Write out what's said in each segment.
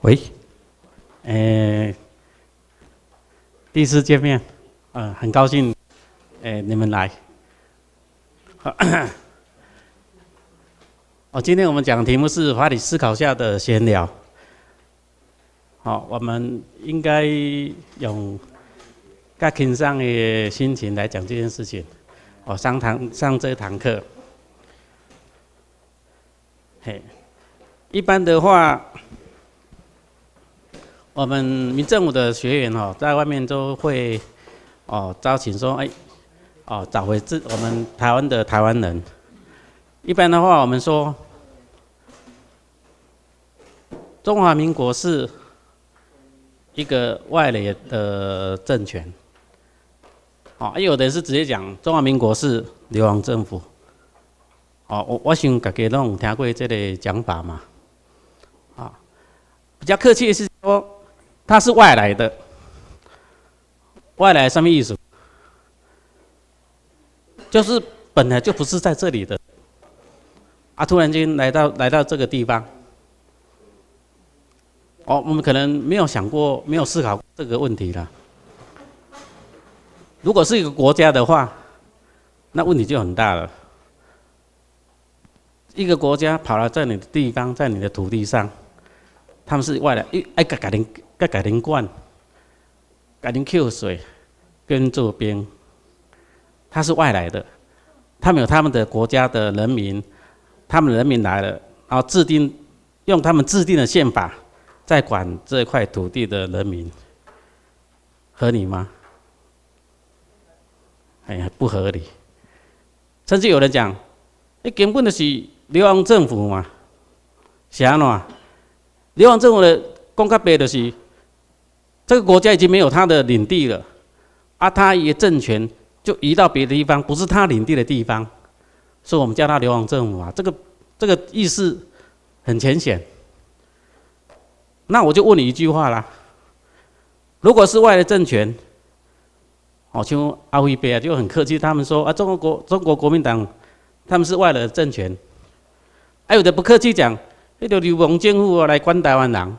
喂，第一次见面，很高兴，你们来。今天我们讲的题目是法理思考下的闲聊。好，我们应该用较轻松的心情来讲这件事情。上这堂课，一般的话，我们民政府的学员在外面都会招请说，找回我们台湾的台湾人。一般的话，我们说中华民国是一个外来的政权，有的人是直接讲中华民国是流亡政府。我想大家都有听过这个讲法嘛。比较客气的是说，它是外来的。外来什么意思？就是本来就不是在这里的，突然间来到这个地方。我们可能没有想过，没有思考这个问题了。如果是一个国家的话，那问题就很大了。一个国家跑来在你的地方，在你的土地上，他们是外来，改人管，改人扣水，跟做兵，他是外来的，他们有他们的国家的人民，他们的人民来了，然后用他们制定的宪法，在管这块土地的人民，合理吗？不合理。甚至有人讲，根本就是流亡政府嘛，是安怎？流亡政府的讲较白就是，这个国家已经没有他的领地了，他一个政权就移到别的地方，不是他领地的地方，所以我们叫他流亡政府啊。这个意思很浅显。那我就问你一句话啦：如果是外来政权，像阿辉伯就很客气，他们说中国国民党他们是外来的政权，有的不客气讲，那个流亡政府来管台湾人。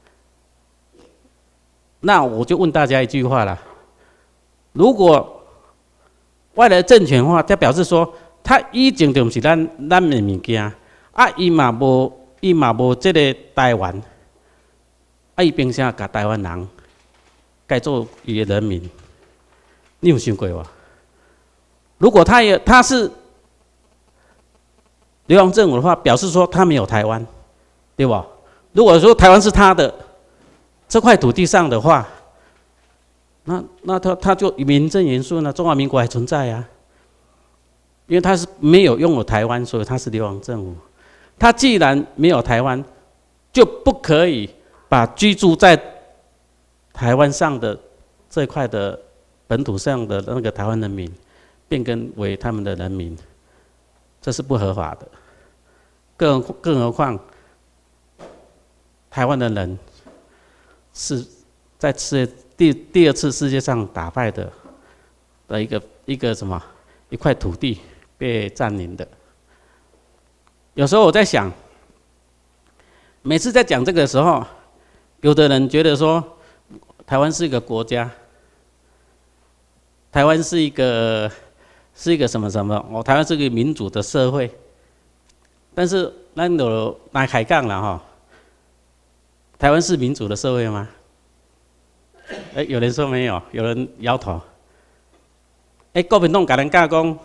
那我就问大家一句话啦：如果外来政权的话，它表示说，它以前就不是咱的物件，伊嘛无这个台湾，伊凭啥把台湾人改做伊的人民？你有想过吗？如果他是流亡政府的话，表示说他没有台湾，对吧？如果说台湾是他的这块土地上的话，那他就名正言顺了，中华民国还存在啊。因为他是没有拥有台湾，所以他是流亡政府。他既然没有台湾，就不可以把居住在台湾上的这块的本土上的那个台湾人民变更为他们的人民，这是不合法的。更何况，台湾的人是在第二次世界上打败的一个什么一块土地被占领的。有时候我在想，每次在讲这个的时候，有的人觉得说，台湾是一个国家，台湾是一个什么什么，台湾是一个民主的社会。但是咱就来开讲了台湾是民主的社会吗？有人说没有，有人摇头。国民党跟人讲，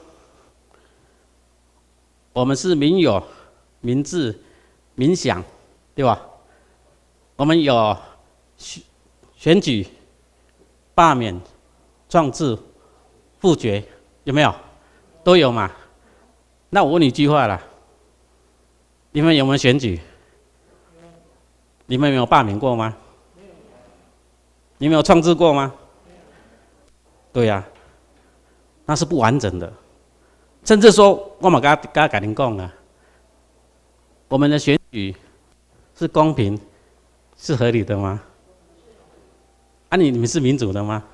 我们是民有、民治、民享，对吧？我们有选举、罢免、创制、复决，有没有？都有嘛？那我问你一句话啦：你们有没有选举？你们有没有罢免过吗？你们有创制过吗？对呀，那是不完整的。甚至说，我嘛跟您讲啊，我们的选举是公平、是合理的吗？你们是民主的吗？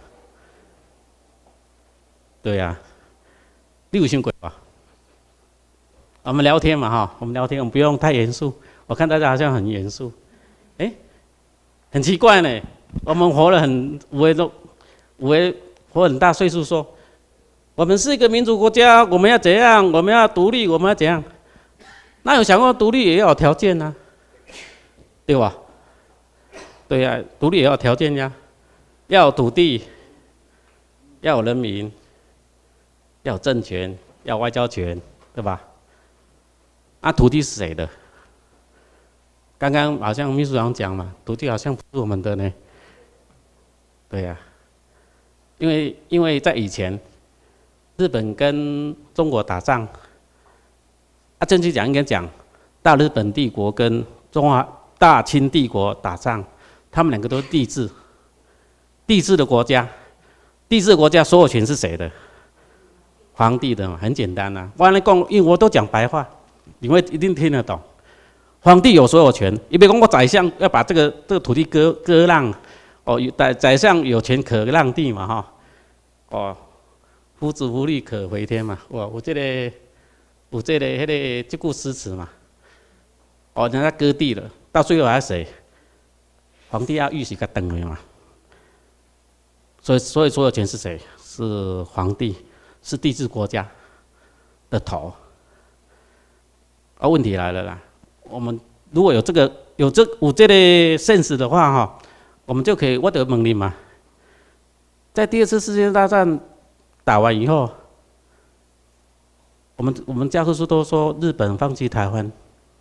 对呀，你有想过吧？我们聊天嘛我们聊天，我们不用太严肃。我看大家好像很严肃。 很奇怪呢。我们活了五位活很大岁数说，我们是一个民主国家，我们要怎样？我们要独立，我们要怎样？那有想过独立也要有条件啊，对吧？对呀、独立也要有条件呀，要有土地，要有人民，要有政权，要有外交权，对吧？啊，土地是谁的？刚刚好像秘书长讲嘛，土地好像不是我们的呢。对呀、因为在以前，日本跟中国打仗，啊，正确讲应该讲，大日本帝国跟大清帝国打仗，他们两个都是帝制的国家，帝制的国家所有权是谁的？皇帝的嘛，很简单啊。我来讲，因为我都讲白话，你会一定听得懂。皇帝有所有权，你别讲我宰相要把这个土地割让，哦，宰相有权可让地嘛，哈，哦，夫子无力可回天嘛，哇，有这个这句诗词嘛，哦，人家割地了，到最后还是谁？皇帝要玉玺给他等回嘛，所以所有权是谁？是皇帝，是帝制国家的头。啊，问题来了啦，我们如果有这个sense 的话哈，我们就可以我得问你嘛，在第二次世界大战打完以后，我们教科书都说日本放弃台湾，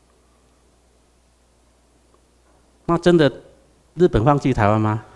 那真的日本放弃台湾吗？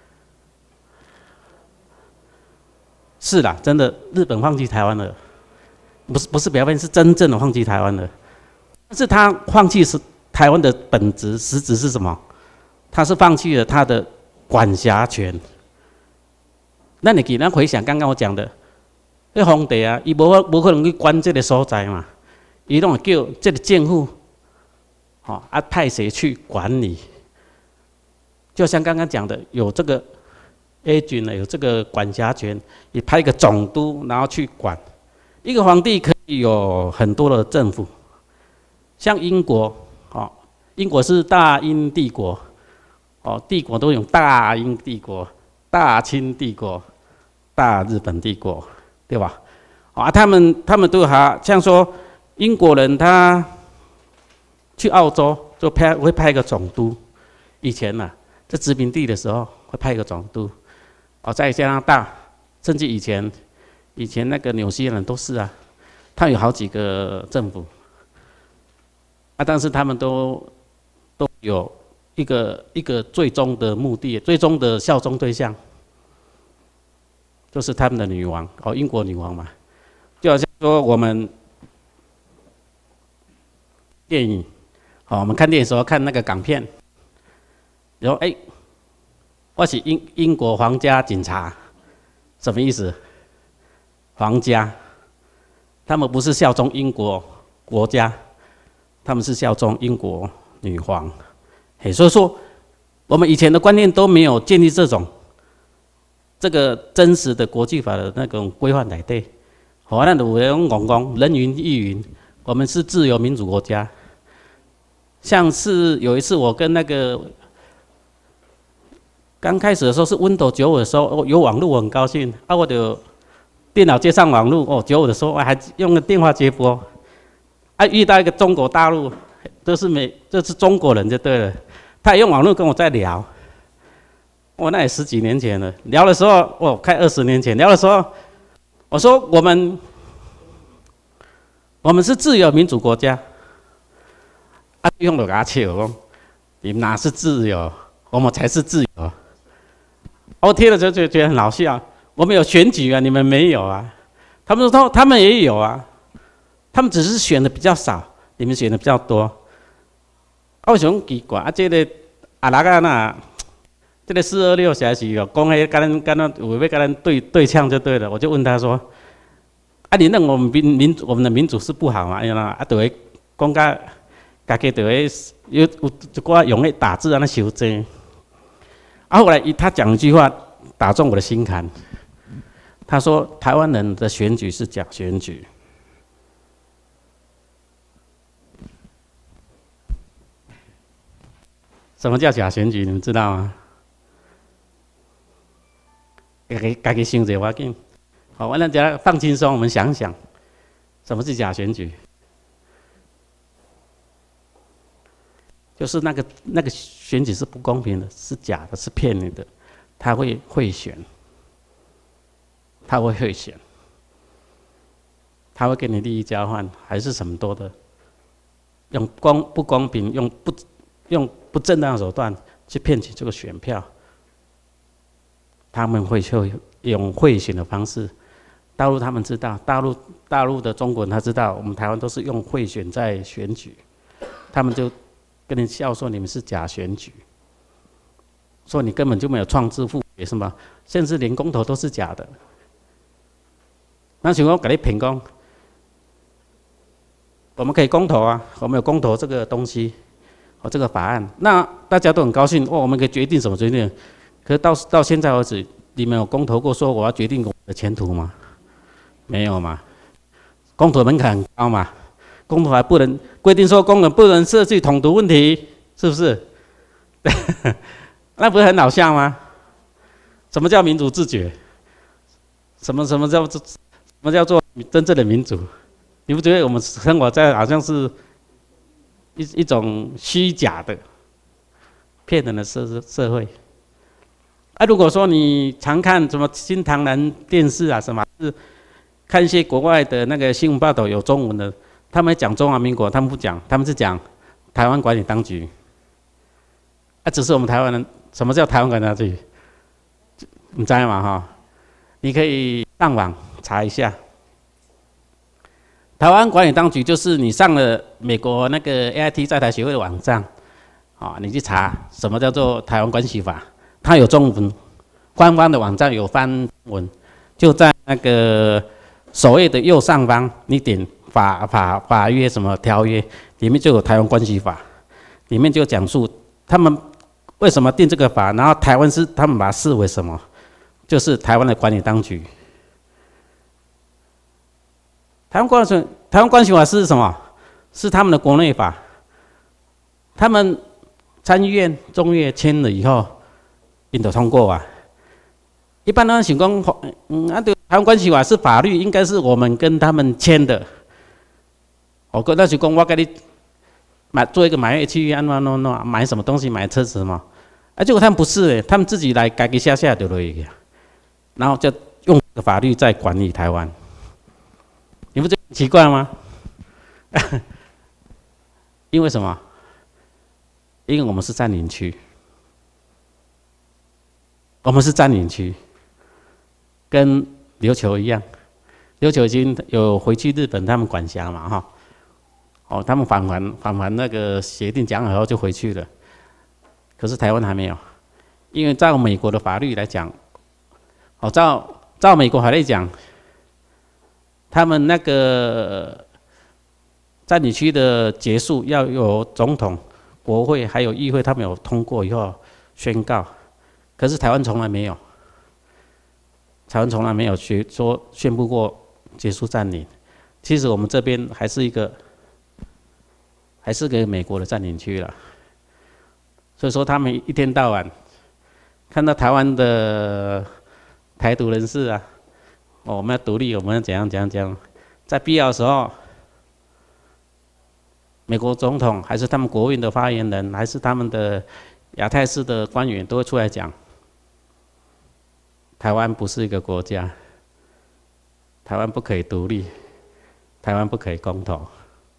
是啦，真的日本放弃台湾了，不是表面，是真正的放弃台湾了。但是他放弃是台湾的本质实质是什么？他是放弃了他的管辖权。那你给咱回想刚刚我讲的，那皇帝啊，伊无可能去管这个所在嘛，伊拢会叫这个政府，派谁去管理？就像刚刚讲的，有这个 A 军呢，有这个管辖权，你派一个总督，然后去管。一个皇帝可以有很多的政府，像英国，英国是大英帝国，帝国都有大英帝国、大清帝国、大日本帝国，对吧？他们都像说英国人他去澳洲就会派一个总督，以前呢、在殖民地的时候会派一个总督，在加拿大，甚至以前那个纽西兰都是啊，他有好几个政府，但是他们都有一个最终的目的，最终的效忠对象，就是他们的女王，英国女王嘛，就好像说我们电影，我们看电影的时候看那个港片，然后我是英国皇家警察，什么意思？皇家，他们不是效忠英国国家，他们是效忠英国女皇。所以说，我们以前的观念都没有建立这个真实的国际法的那种规范来对。那有人讲人云亦云，我们是自由民主国家。像是有一次我跟那个刚开始的时候是 Windows 95的时候，有网络我很高兴，我就电脑接上网络，95的时候我还用个电话接驳，遇到一个中国大陆，这是中国人就对了，他也用网络跟我在聊，那也10几年前了，聊的时候快20年前，聊的时候我说我们是自由民主国家，对方就给他笑说，你们哪是自由，我们才是自由。我听了就觉得很好笑，我们有选举啊，你们没有啊。他们说他们也有啊，他们只是选的比较少，你们选的比较多。我想奇怪，这个这个426实在是讲跟咱有要跟咱对呛就对了。我就问他说，你认为我们的民主是不好吗？就会讲家己就会有一寡用来打字那修正。后来他讲一句话打中我的心坎，他说台湾人的选举是假选举。什什么叫假选举？你们知道吗？自己想者要紧。好，我让大家放轻松，我们想想，什么是假选举？就是那个选举是不公平的，是假的，是骗你的，他会贿选，他会贿选，他会给你利益交换，还是什么多的，用不公平，用不正当的手段去骗取这个选票，他们会用贿选的方式。大陆他们知道，大陆的中国人他知道，我们台湾都是用贿选在选举，他们就跟你笑说你们是假选举，说你根本就没有创制复决什么，甚至连公投都是假的。那请我给你评讲，我们可以公投啊，我们有公投这个东西，这个法案，那大家都很高兴，我们可以决定什么决定？可是到现在为止，你们有公投过说我要决定我的前途吗？没有嘛？公投门槛很高嘛？公投还不能规定说工人不能涉及统独问题，是不是？那不是很好笑吗？什么叫民主自觉？什么叫做真正的民主？你不觉得我们生活在好像是一种虚假的、骗人的社会？如果说你常看什么新唐人电视啊，什么是看一些国外的那个新闻报道有中文的，他们讲中华民国，他们不讲，他们是讲台湾管理当局。只是我们台湾人，什么叫台湾管理当局？你知道吗？哈，你可以上网查一下。台湾管理当局就是你上了美国那个 AIT 在台协会的网站，你去查什么叫做台湾关系法，它有中文，官方的网站有翻文，就在那个首页的右上方，你点法约什么条约，里面就有台湾关系法，里面就讲述他们为什么定这个法，然后台湾是他们把它视为什么，就是台湾的管理当局。台湾关系法是什么？是他们的国内法，他们参议院、众议院签了以后，引导通过啊。一般人想讲，台湾关系法是法律，应该是我们跟他们签的。那就讲我跟你做一个买卖契约，买什么东西，买车子什么，结果他们不是，他们自己来改下就可以，然后就用这个法律在管理台湾，你不觉得很奇怪吗？因为什么？因为我们是占领区，我们是占领区。跟琉球一样，琉球已经有回去日本他们管辖嘛，他们返还那个协定讲好后就回去了。可是台湾还没有，因为照美国的法律来讲，照美国法律讲，他们那个占领区的结束要由总统、国会还有议会他们有通过以后宣告，可是台湾从来没有。台湾从来没有宣布过结束占领，其实我们这边还是个美国的占领区了。所以说他们一天到晚看到台湾的台独人士啊，我们要独立，我们要怎样，在必要的时候，美国总统还是他们国务院的发言人，还是他们的亚太市的官员都会出来讲。台湾不是一个国家，台湾不可以独立，台湾不可以公投。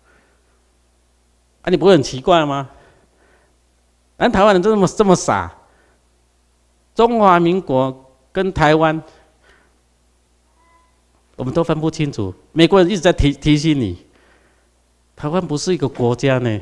你不会很奇怪吗？台湾人这么傻，中华民国跟台湾，我们都分不清楚。美国人一直在提醒你，台湾不是一个国家呢。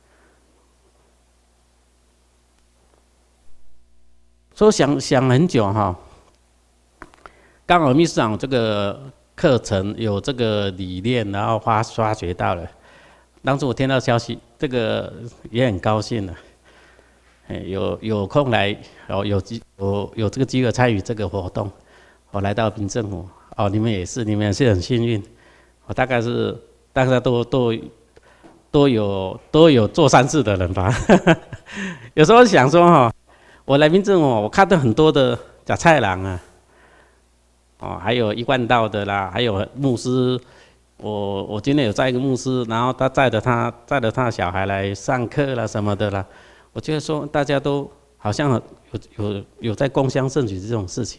所以想很久哈。刚好秘书长这个课程有这个理念，然后发掘到了。当时我听到消息，这个也很高兴了。有空来，有这个机会参与这个活动，我来到民政府。你们也是很幸运。大概大家都都有做善事的人吧。有时候想说哈，我来民政哦，我看到很多的假菜郎啊，哦，还有一贯道的啦，还有牧师。我今天有载一个牧师，然后他载着他的小孩来上课啦什么的啦。我觉得说大家都好像有在共襄盛举这种事情。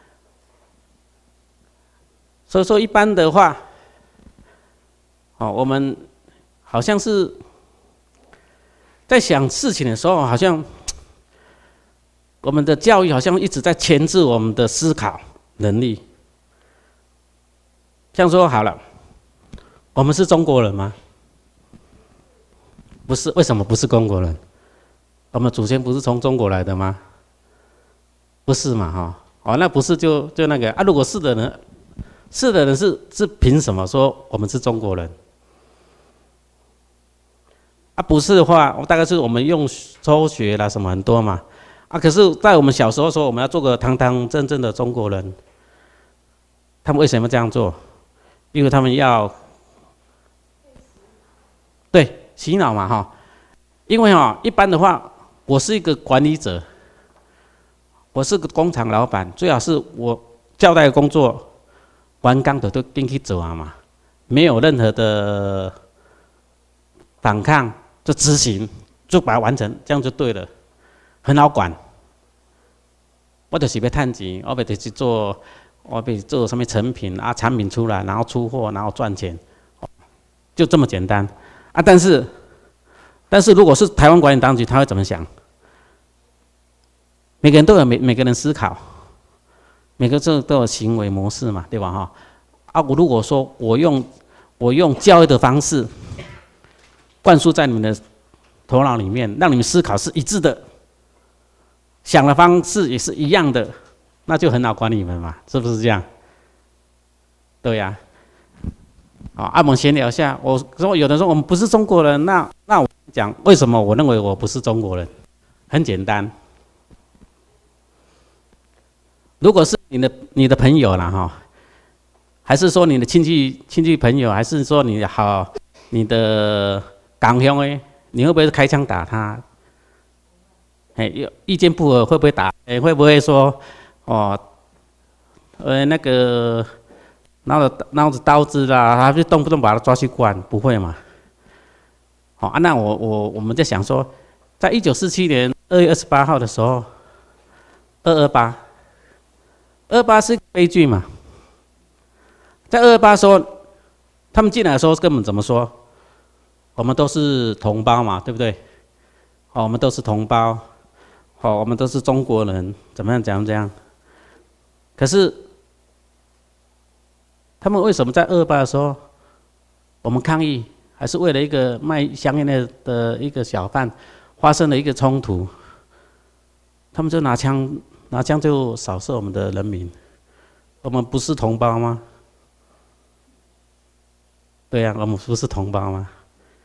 所以说一般的话，哦，我们好像是在想事情的时候，好像我们的教育好像一直在牵制我们的思考能力。像说好了。我们是中国人吗？不是，为什么不是中国人？我们祖先不是从中国来的吗？不是嘛，哈，哦，那不是就那个啊？如果是的人，是凭什么说我们是中国人？啊，不是的话，大概是我们用抽学啦什么很多嘛，啊，可是，在我们小时候说我们要做个堂堂正正的中国人，他们为什么这样做？因为他们要。对，洗脑嘛哈，因为哈一般的话，我是一个管理者，我是个工厂老板，最好是我交代的工作完工的都进去做啊嘛，没有任何的反抗，就执行，就把它完成，这样就对了，很好管。我就是要赚钱，我就是我要做什么成品啊，产品出来，然后出货，然后赚钱，就这么简单。啊，但是如果是台湾管理当局，他会怎么想？每个人都有每个人思考，每个都有行为模式嘛，对吧？哈，啊，我如果说我用教育的方式灌输在你们的头脑里面，让你们思考是一致的，想的方式也是一样的，那就很好管你们嘛，是不是这样？对呀。好，我们闲聊一下。我说有人说我们不是中国人，那我讲为什么我认为我不是中国人？很简单，如果是你的朋友啦哈，还是说你的亲戚朋友，还是说你的港兄哎，你会不会开枪打他？哎，有意见不合会不会打？哎，会不会说哦，那个？拿着刀子啦，他就动不动把他抓去关，不会嘛？好啊，那我们在想说，在1947年2月28号的时候，228是悲剧嘛？在228的时候，他们进来的时候根本怎么说？我们都是同胞嘛，对不对？好，我们都是同胞，好，我们都是中国人，怎么样这样？可是。他们为什么在228的时候，我们抗议，还是为了一个卖香烟的一个小贩发生了一个冲突？他们就拿枪就扫射我们的人民，我们不是同胞吗？对呀，我们不是同胞吗？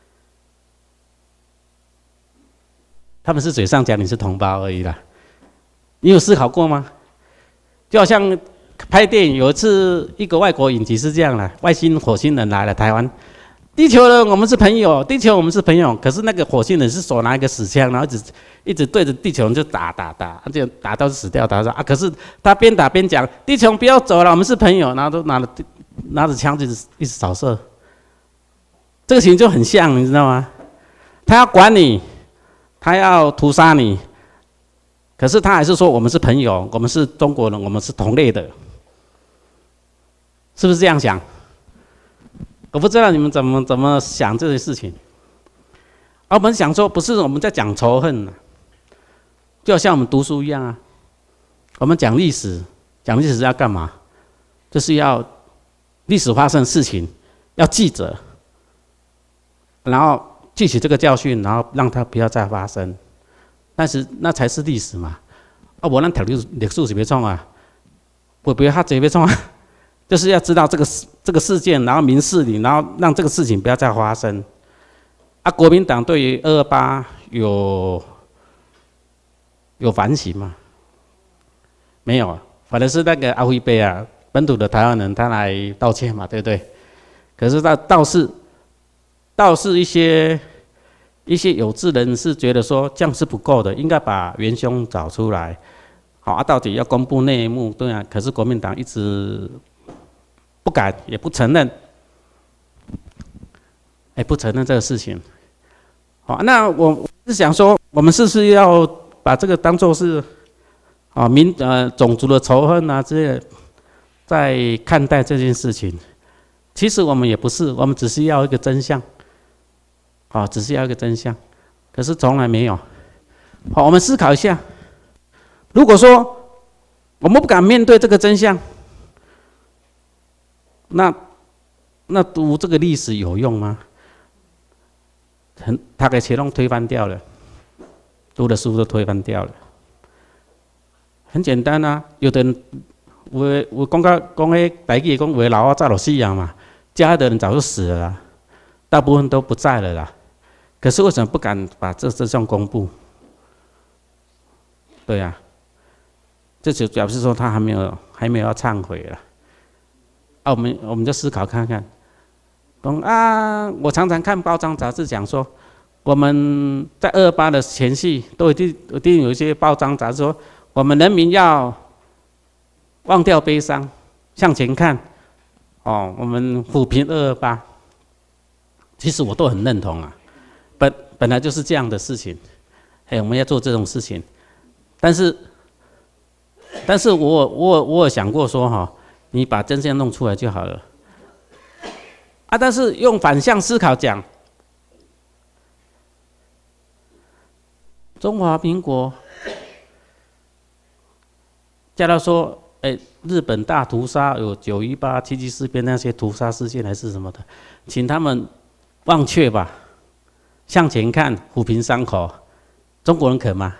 他们是嘴上讲你是同胞而已啦，你有思考过吗？就好像。拍电影有一次，一个外国影集是这样的：外星火星人来了台湾，地球人我们是朋友，地球我们是朋友。可是那个火星人是手拿一个死枪，然后一直对着地球人就打，就打到死掉，打到啊！可是他边打边讲：地球不要走了，我们是朋友。然后都拿着枪就一直扫射，这个情形就很像，你知道吗？他要管你，他要屠杀你，可是他还是说我们是朋友，我们是中国人，我们是同类的。是不是这样想？我不知道你们怎么想这些事情。我们想说，不是我们在讲仇恨就好像我们读书一样啊。我们讲历史是要干嘛？就是要历史发生的事情要记着，然后汲取这个教训，然后让它不要再发生。那才是历史嘛。我们读历史是要创啊，我不要他这边创啊。就是要知道这个事件，然后明事理，然后让这个事情不要再发生。国民党对于228有反省吗？没有，反正是那个阿辉伯啊，本土的台湾人他来道歉嘛，对不对？可是倒是倒是一些有志人是觉得说这样是不够的，应该把元凶找出来。好啊，到底要公布内幕，对啊，可是国民党一直不敢，也不承认，不承认这个事情。好，那我是想说，我们是不是要把这个当作是种族的仇恨啊之类的，在看待这件事情？其实我们也不是，我们只是要一个真相，只是要一个真相，可是从来没有。好，我们思考一下，如果说我们不敢面对这个真相，那读这个历史有用吗？他给全都推翻掉了，读的书都推翻掉了。很简单啊，有的人我讲迄台语讲，为老啊早就死啊嘛，加害的人早就死了啦，大部分都不在了啦。可是为什么不敢把这真相公布？对啊，这就表示说他还没有要忏悔了。我们就思考看看。我常常看报章杂志讲说，我们在228的前夕，都一定有一些报章杂志说，我们人民要忘掉悲伤，向前看。我们抚平228，其实我都很认同啊。本来就是这样的事情，我们要做这种事情。但是我有想过说，你把真相弄出来就好了。但是用反向思考讲，中华民国，假如说，日本大屠杀有918、777事变那些屠杀事件还是什么的，请他们忘却吧，向前看，抚平伤口。中国人肯吗？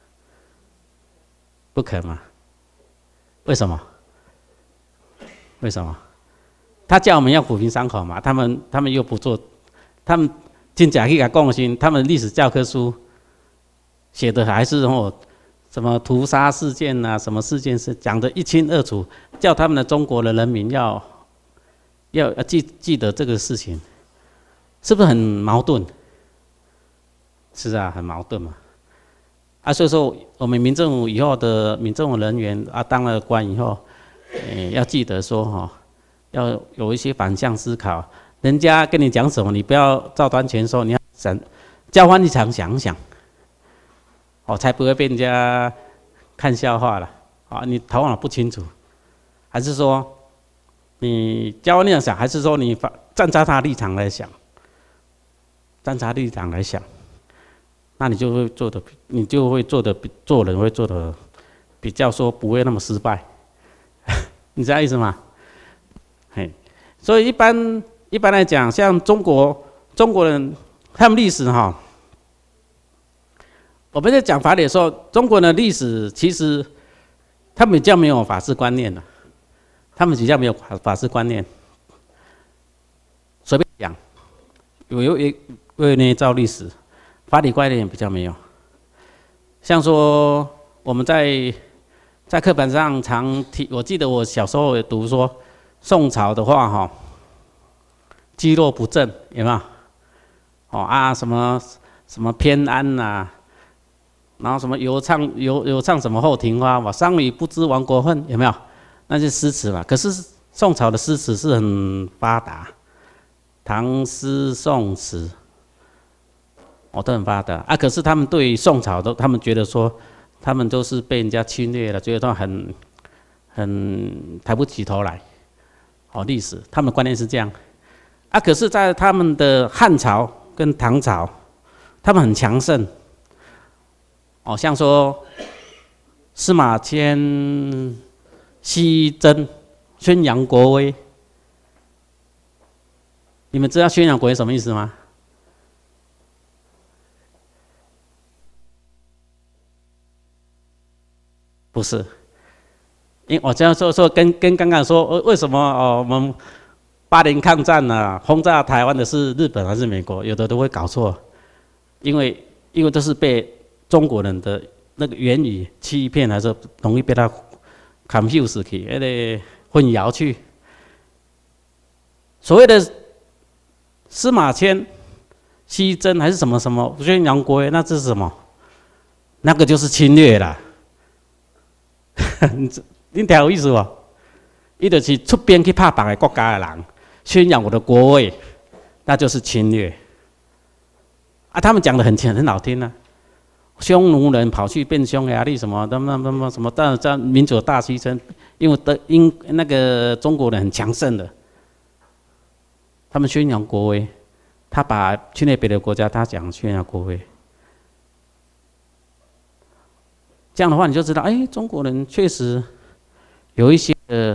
不肯吗？为什么？为什么？他叫我们要抚平伤口嘛，他们又不做，他们真假去给共心，他们历史教科书写的还是什么屠杀事件啊，什么事件是讲得一清二楚，叫他们的中国的人民要记得这个事情，是不是很矛盾？是啊，很矛盾嘛。所以说我们民政府以后的民政府人员当了官以后，要记得说要有一些反向思考，人家跟你讲什么，你不要照单全收，你要交换立场想想，才不会被人家看笑话了。你头脑不清楚，还是说你交换立场想，还是说你站在他立场来想？站在他立场来想，那你就会做人会做的比较说不会那么失败，你知道意思吗？所以一般来讲，像中国人，他们历史我们在讲法理的时候，中国的历史其实他们比较没有法治观念了，随便讲，有捏造历史，法理观念比较没有。像说我们在课本上常提，我记得我小时候也读说，宋朝的话积弱不振，有没有？什么偏安啊，然后什么犹唱什么后庭花，商于不知亡国恨，有没有？那些诗词嘛。可是宋朝的诗词是很发达，唐诗宋词，都很发达可是他们对于宋朝他们觉得说，他们都是被人家侵略了，觉得他很抬不起头来。历史他们的观念是这样可是在他们的汉朝跟唐朝，他们很强盛像说司马迁西征宣扬国威，你们知道宣扬国威什么意思吗？不是，因为我这样说跟刚刚说为什么我们8年抗战轰炸台湾的是日本还是美国？有的都会搞错，因为都是被中国人的那个言语欺骗，还是容易被他 confuse 去，那个混淆去。所谓的司马迁西征还是什么什么宣扬国威，那这是什么？那个就是侵略啦。你听有意思不？伊就是出兵去拍别个国家的人，宣扬我的国威，那就是侵略。啊，他们讲的很好听啊，匈奴人跑去变匈牙利什么什么，但民族大牺牲，因为那个中国人很强盛的，他们宣扬国威，他把侵略别的国家，他讲宣扬国威。这样的话，你就知道，哎，中国人确实有一些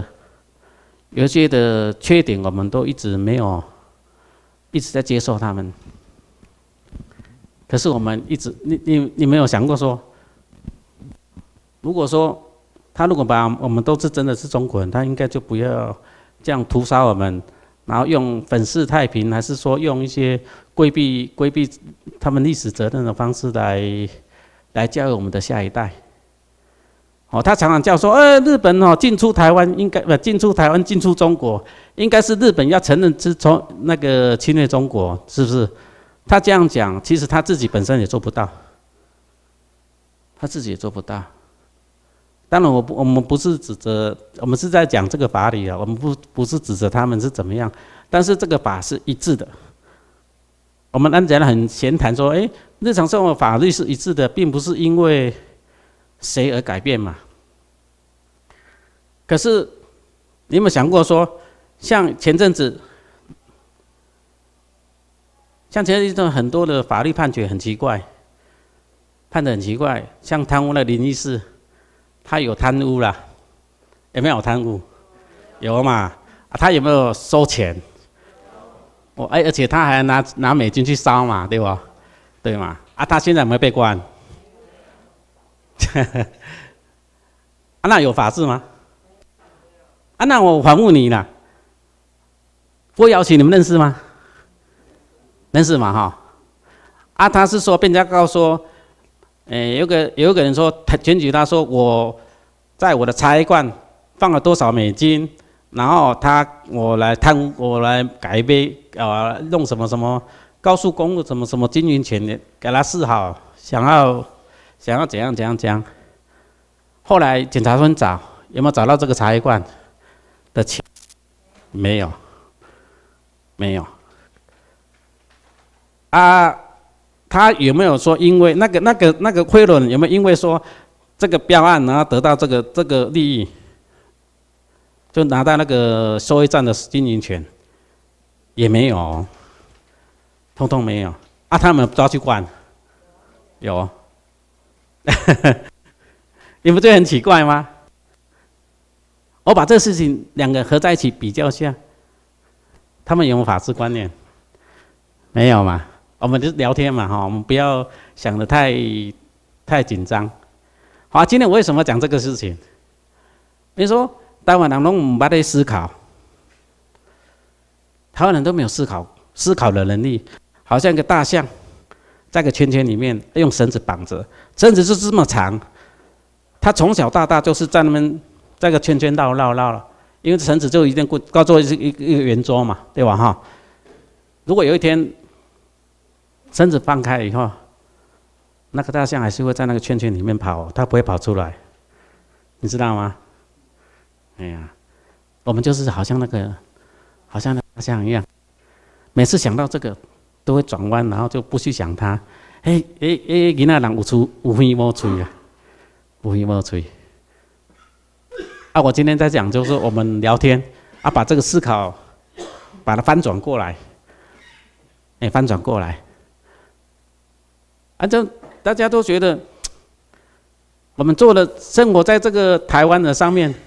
的缺点，我们都一直在接受他们。可是我们一直，你没有想过说，如果说他如果把我们都是真的是中国人，他应该就不要这样屠杀我们，然后用粉饰太平，还是说用一些规避他们历史责任的方式来教育我们的下一代。哦，他常常叫说，日本哦进出台湾应该进出台湾进出中国，应该是日本要承认那个侵略中国，是不是？他这样讲，其实他自己本身也做不到，他自己也做不到。当然我们不是指责，我们是在讲这个法理啊，我们不是指责他们是怎么样，但是这个法是一致的。我们刚才很闲谈说，日常生活法律是一致的，并不是因为谁而改变嘛？可是你有没有想过说，像前阵子很多的法律判决很奇怪，判得很奇怪，像贪污的林医师，他有贪污啦，有没有贪污？有嘛？他有没有收钱？而且他还拿美金去烧嘛，对吧？对嘛？他现在有没有被关？那有法治吗？那我反问你啦，郭瑶琴你们认识吗？认识嘛哈？他是说被人家告说，有一个人说检举他说我在我的茶叶罐放了多少美金，然后我来改杯弄什么什么高速公路什么什么经营权给他示好，想要怎样。后来检察官有没有找到这个茶叶罐的钱？没有。他有没有说因为那个贿赂有没有因为说这个标案然后得到这个利益，就拿到那个收费站的经营权？也没有，通通没有。他们抓去关？有。你不觉得很奇怪吗？我把这个事情两个合在一起比较下，他们有没有法治观念？没有嘛？我们就聊天嘛，我们不要想得太紧张。好，今天我为什么讲这个事情？你说台湾人都不在思考，台湾人都没有思考的能力，好像一个大象在个圈圈里面用绳子绑着，绳子就是这么长。他从小到大就是在那边在个圈圈绕了，因为绳子就一定高做一个圆桌嘛，对吧哈？如果有一天绳子放开以后，那个大象还是会在那个圈圈里面跑，它不会跑出来，你知道吗？哎呀，我们就是好像那大象一样，每次想到这个都会转弯，然后就不去想它。囡仔人有鼻无嘴啊！有鼻无嘴。我今天在讲，就是我们聊天把这个思考，把它翻转过来，翻转过来，就大家都觉得，我们生活在这个台湾的上面，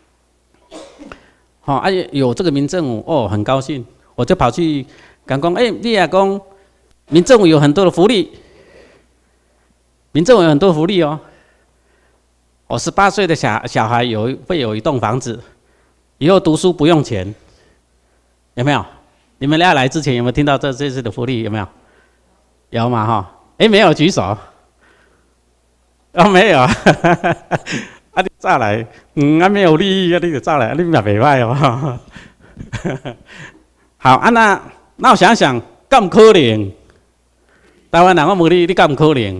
有这个民政府很高兴，我就跑去讲，你也讲，民政府有很多的福利，民政府有很多福利哦。我18岁的小孩会有一栋房子，以后读书不用钱，有没有？你们俩来之前有没有听到这次的福利？有没有？有嘛哈？没有举手。没有。你再来，没有利益你就再来，你也袂歹哦。好那我想想，咁可能台湾人，我问你，你敢唔可能？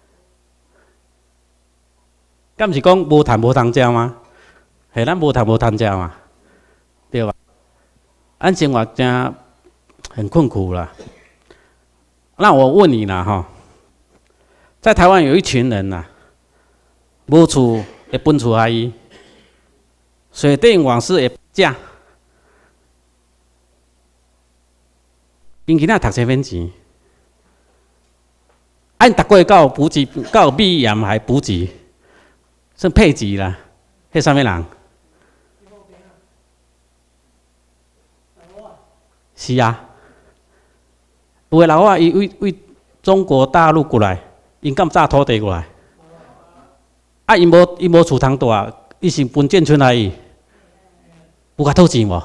敢唔是讲无谈无通食吗？系咱无谈无通食嘛，对吧？咱生活真很困苦啦。那我问你啦，哈，在台湾有一群人呐，无厝会分厝阿姨，水电网是会价，因囡仔读册免钱，按逐个月到补习，到毕业还补习，算配给啦，迄啥物人？是啊，有个老外伊为中国大陆过来，因敢炸土地过来，啊，伊无厝通住，伊是分建村而已，有甲讨钱无？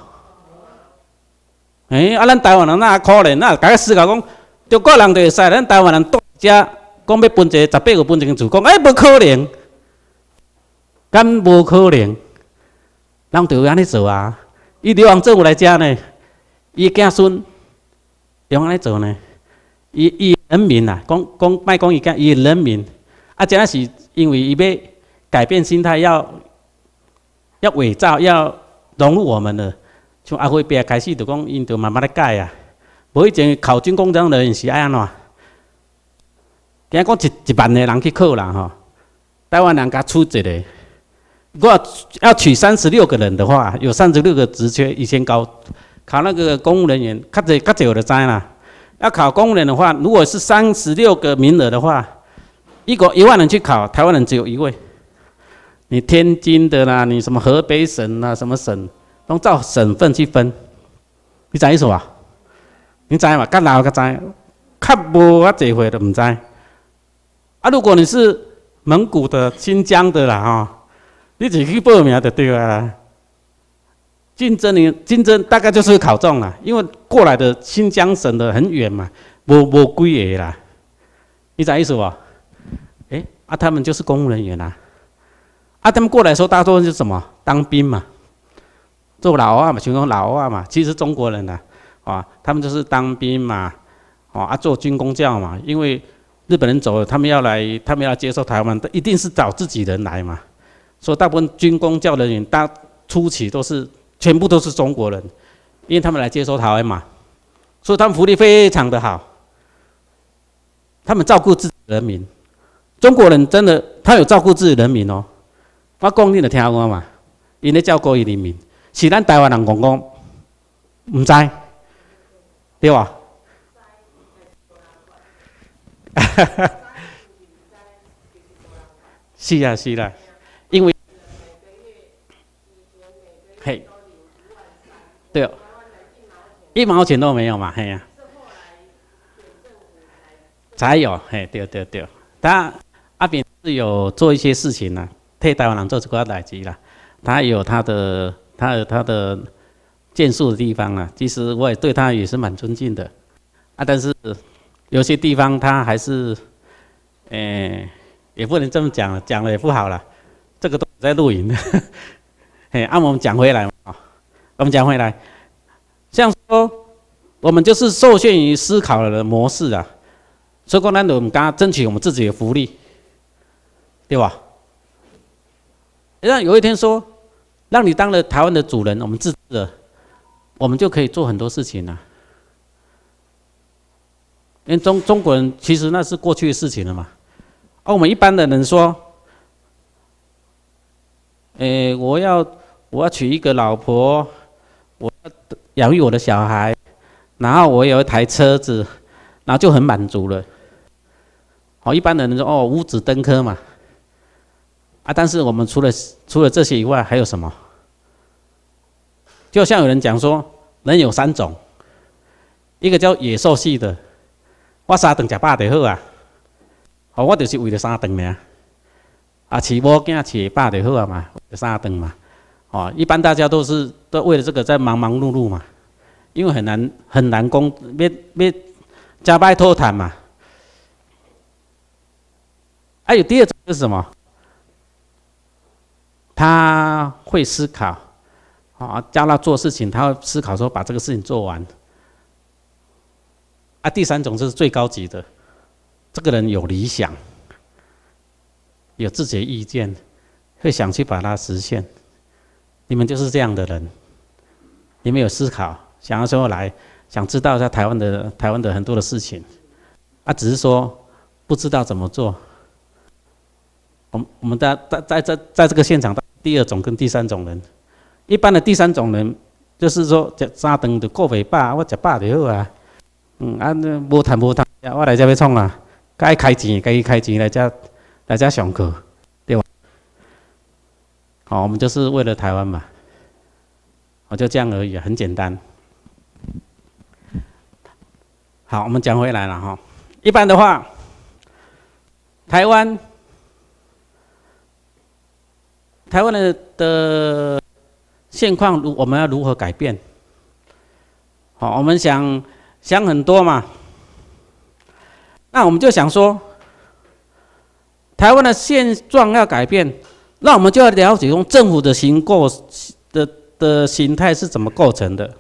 啊，咱台湾人哪可怜，哪家己思考讲，中国人就会使，咱台湾人住遮，讲要分一个18个分一间厝，讲无可能，敢无可能？人就会安尼做啊！伊流亡政府来遮呢？伊囝孙用安尼做呢？伊人民啊，莫讲伊囝，伊人民啊，真是因为伊要改变心态，要伪造，要融入我们了。像阿辉伯开始就讲，因就慢慢来改啊。无以前考军公证的人是爱安怎？今讲一万个人去考啦吼，台湾人甲出一个，如果要取36个人的话，有36个职缺，以前考那个公务人员，较侪我就知啦。要考公务人员的话，如果是36个名额的话，1万人去考，台湾人只有1位。你天津的啦，你什么河北省啦，什么省，都照省份去分。你知意思吧？你知嘛？较老较知，较无啊侪岁就唔知。啊，如果你是蒙古的、新疆的啦，你自己去报名就对了啦。竞争大概就是考中了，因为过来的新疆省的很远嘛，无几个啦，你知意思不？他们就是公务人员啊，他们过来的时候，大多数是什么？当兵嘛，做老啊嘛，像讲老啊嘛，其实中国人啊，他们就是当兵嘛，做军公教嘛，因为日本人走了，他们要接受台湾，一定是找自己人来嘛，所以大部分军公教人员，初期全部都是中国人，因为他们来接收台湾嘛，所以他们福利非常的好，他们照顾自己的人民。中国人真的，他有照顾自己的人民哦。我讲你就听我嘛，因咧照顾伊人民，是咱台湾人讲唔知，对吧？是啊，是啦，因为嘿。对，1毛钱都没有嘛，嘿呀、才有，嘿，对，阿扁是有做一些事情啦，替台湾人做这个代志啦，他有他的建树的地方啦，其实我也对他也是蛮尊敬的，但是有些地方他还是，也不能这么讲了，讲了也不好了，这个都在录影，嘿，我们讲回来嘛。我们讲回来，像说我们就是受限于思考的模式啊，所以说咱就唔敢争取我们自己的福利，对吧？让有一天说，让你当了台湾的主人，我们自治了，我们就可以做很多事情了。因为中国人其实那是过去的事情了嘛。我们一般的人说，我要娶一个老婆。我要养育我的小孩，然后我有一台车子，然后就很满足了。一般的人说五子登科嘛，但是我们除了这些以外，还有什么？就像有人讲说，人有3种，一个叫野兽系的，我3顿吃饱就好啊，我就是为了3顿尔，饲某囝饲饱就好啊嘛，为了3顿嘛。一般大家都为了这个在忙忙碌碌嘛，因为很难要加班偷谈嘛。有第2种是什么？他会思考，教他做事情，他会思考说把这个事情做完。第3种就是最高级的， 这个人有理想，有自己的意见，会想去把它实现。你们就是这样的人，你们有思考，想要说来，想知道在台湾的很多的事情，只是说不知道怎么做。我们在这个现场，第二种跟第三种人，一般的第三种人就是说吃三顿就过袂饱，我吃饱就好啊。无谈，我来这要创啊，该开钱来这上课，对吧？好，我们就是为了台湾嘛，就这样而已，很简单。好，我们讲回来了哈。一般的话，台湾的现况，我们要如何改变？好，我们想很多嘛。那我们就想说，台湾的现状要改变，那我们就要了解用政府的形态是怎么构成的。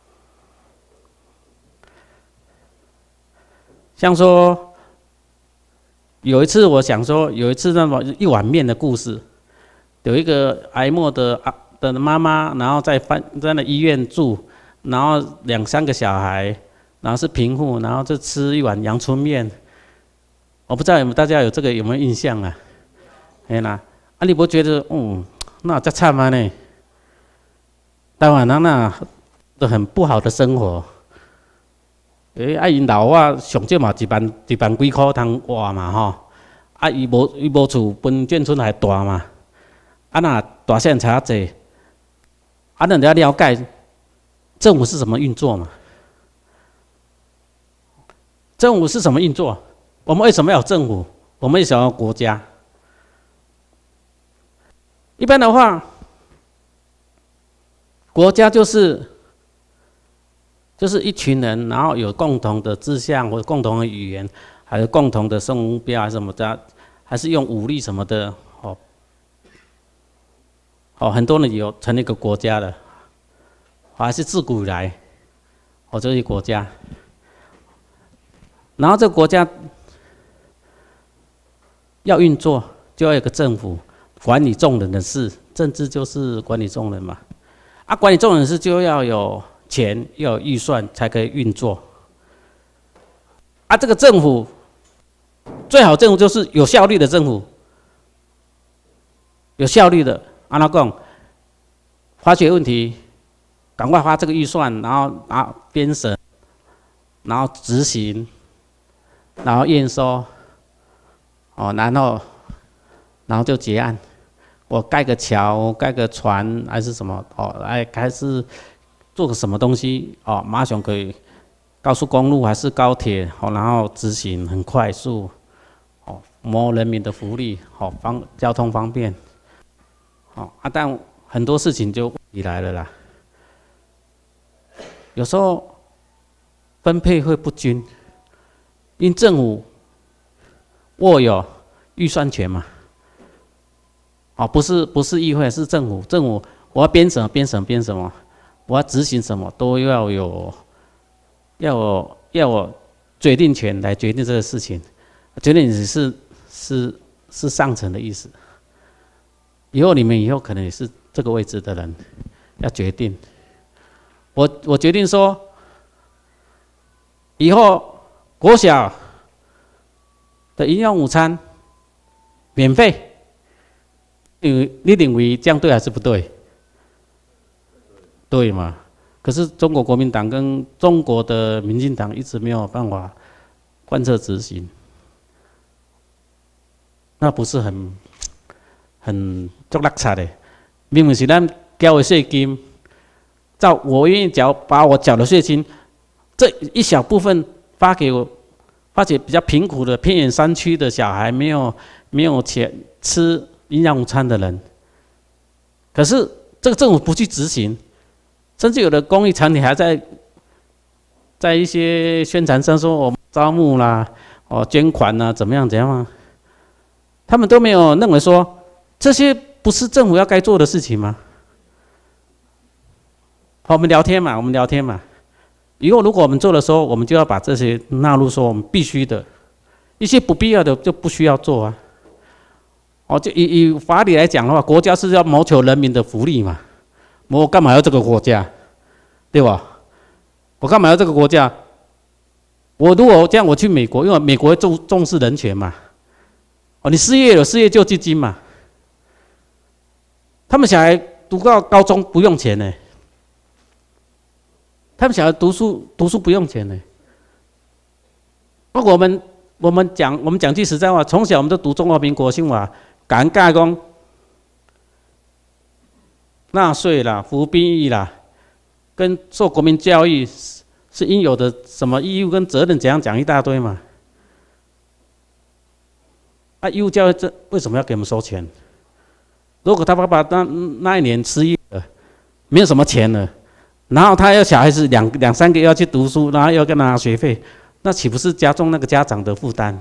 像说，有一次我想说，有一次那么一碗面的故事，有一个癌末的妈妈，然后在那医院住，然后2、3个小孩，然后是贫户，然后就吃一碗阳春面。我不知道大家有没有印象啊？哎啦，你不觉得那这惨吗呢？台湾人那都很不好的生活。因老我上少嘛一万几块通活嘛吼，伊无厝，分眷村还大嘛，那大县差济，那你要了解政府是怎么运作嘛？政府是怎么运作？我们为什么要有政府？我们为什么要有国家？一般的话，国家就是一群人，然后有共同的志向或共同的语言，还有共同的生活目标，还是什么的，还是用武力什么的，很多人有成立一个国家的，还是自古以来，这些国家，然后这个国家要运作，就要有个政府管理众人的事，政治就是管理众人嘛，管理众人的事就要有钱，要有预算才可以运作。这个政府最好政府就是有效率的政府，有效率的。怎讲？发觉问题，赶快花这个预算，然后编审，然后执行，然后验收，然后就结案。我盖个桥，盖个船，还是什么？还是做个什么东西？马上可以，高速公路还是高铁？然后执行很快速，谋人民的福利，交通方便。但很多事情就问题来了啦。有时候分配会不均，因政府握有预算权嘛。不是议会，是政府。政府我要编什么，我要执行什么，都要有决定权来决定这个事情。决定是上层的意思。你们以后可能也是这个位置的人，要决定。我决定说，以后国小的营养午餐免费，你认为这样对还是不对？对嘛？可是中国国民党跟中国的民进党一直没有办法贯彻执行，那不是很足垃圾的。明明是咱交的税金，我愿意把我缴的税金，这一小部分发给比较贫苦的偏远山区的小孩，没有钱吃营养午餐的人。可是这个政府不去执行，甚至有的公益团体还在一些宣传上说我们招募啦，捐款啦，怎么样啊？他们都没有认为说这些不是政府要该做的事情吗？我们聊天嘛。以后如果我们做的时候，我们就要把这些纳入说我们必须的， 一些不必要的就不需要做啊。哦，就以法理来讲的话，国家是要谋求人民的福利嘛，我干嘛要这个国家，对吧？我干嘛要这个国家？我如果这样，我去美国，因为美国重视人权嘛。哦，你失业有失业救济金嘛？他们小孩读到高中不用钱呢，他们小孩读书不用钱呢。那我们讲句实在话，从小我们都读中华民国宪法，感恩盖公纳税啦、服兵役啦，跟受国民教育是应有的什么义务跟责任，怎样讲一大堆嘛。啊，义务教育这为什么要给我们收钱？如果他爸爸那一年失业了，没有什么钱了，然后他要小孩子两三个要去读书，然后要跟他拿学费，那岂不是加重那个家长的负担？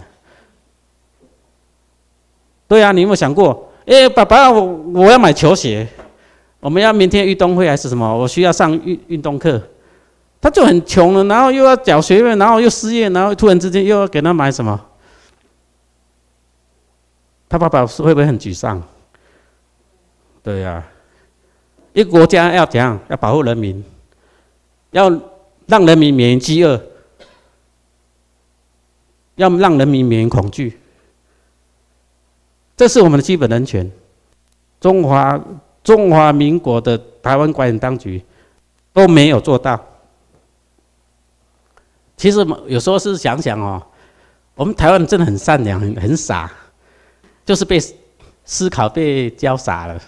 对啊，你有没有想过？爸爸，我要买球鞋，我们要明天运动会还是什么？我需要上运动课，他就很穷了，然后又要缴学费，然后又失业，然后突然之间又要给他买什么？他爸爸会不会很沮丧？对呀，一个国家要怎样？要保护人民，要让人民免于饥饿，要让人民免于恐惧，这是我们的基本人权。中华民国的台湾管理当局都没有做到。其实有时候是想想哦，我们台湾人真的很善良，很傻，就是被思考被教傻了。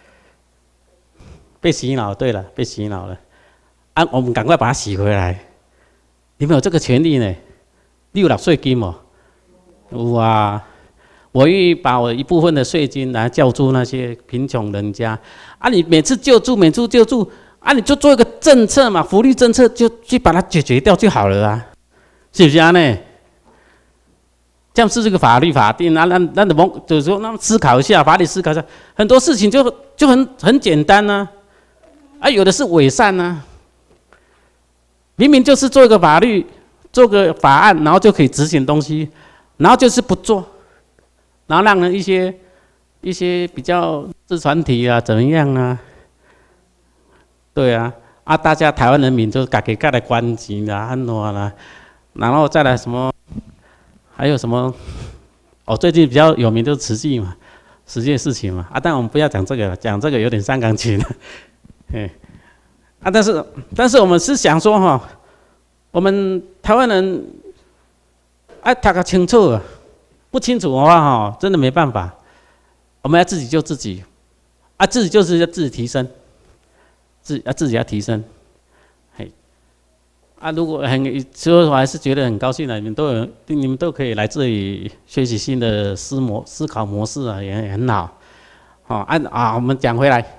被洗脑，对了，被洗脑了，啊，我们赶快把它洗回来。你们有这个权利呢，6岁金哦，有啊，我愿意把我一部分的税金来救助那些贫穷人家。啊，你每次救助，啊，你就做一个政策嘛，福利政策就去把它解决掉就好了啊，是不是啊？呢？这样是这个法律法定啊，那就是说，那思考一下，法理思考一下，很多事情就很简单啊。啊，有的是伪善啊，明明就是做一个法律，做个法案，然后就可以执行东西，然后就是不做，然后让人一些比较自团体啊，怎么样啊？对啊，啊，大家台湾人民就自己来关钱啦、安怎啦，然后再来什么，还有什么？哦，最近比较有名就是慈济嘛，慈济的事情嘛。啊，但我们不要讲这个了，讲这个有点伤感情了。啊，但是我们是想说哈，我们台湾人爱读个清楚啊，不清楚的话哈，真的没办法。我们要自己救自己，啊，自己就是要自己提升，自己要提升。嘿，啊，如果所以我还是觉得很高兴的，你们都可以来这里学习新的思考模式啊，也很好。好，我们讲回来。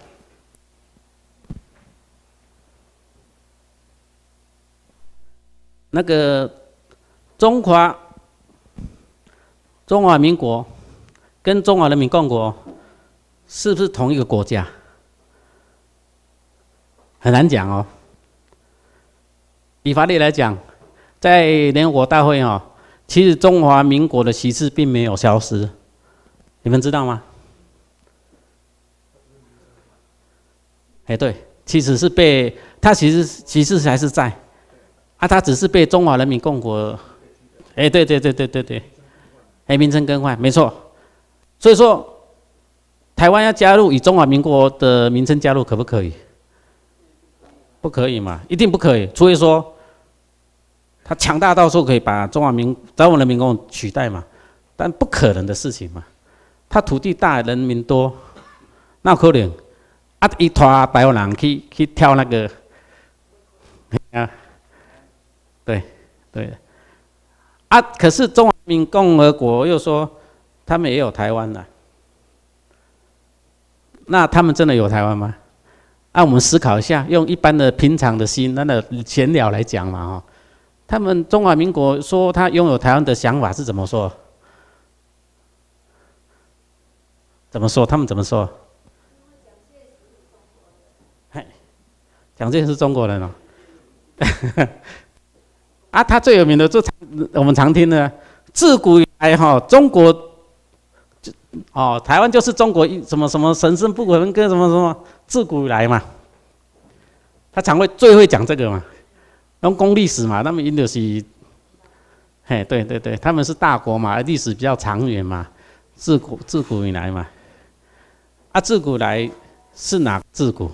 那个中华民国跟中华人民共和国是不是同一个国家？很难讲哦。以法律来讲，在联合国大会哦，其实中华民国的旗帜并没有消失，你们知道吗？对，其实是它其实旗帜还是在。啊，它只是被中华人民共和国，对，名称更换，没错。所以说，台湾要加入以中华民国的名称加入，可不可以？不可以嘛，一定不可以。除非说，它强大到说可以把中华人民共和国取代嘛，但不可能的事情嘛。它土地大，人民多，那有可能？啊，一拖台湾人去跳那个，啊。对，啊，可是中华人民共和国又说他们也有台湾了，那他们真的有台湾吗？我们思考一下，用一般的平常的心，那个闲聊来讲嘛，哈，他们中华民国说他拥有台湾的想法是怎么说？怎么说？他们怎么说？蒋介石是中国人哦。啊，他最有名的就我们常听的，自古以来哎哈，中国哦，台湾就是中国什么什么神圣不可分割什么什么，自古以来嘛，他最会讲这个嘛，讲历史嘛，他们因就是，嘿，对对对，他们是大国嘛，历史比较长远嘛，自古以来嘛，啊，自古来是哪自古？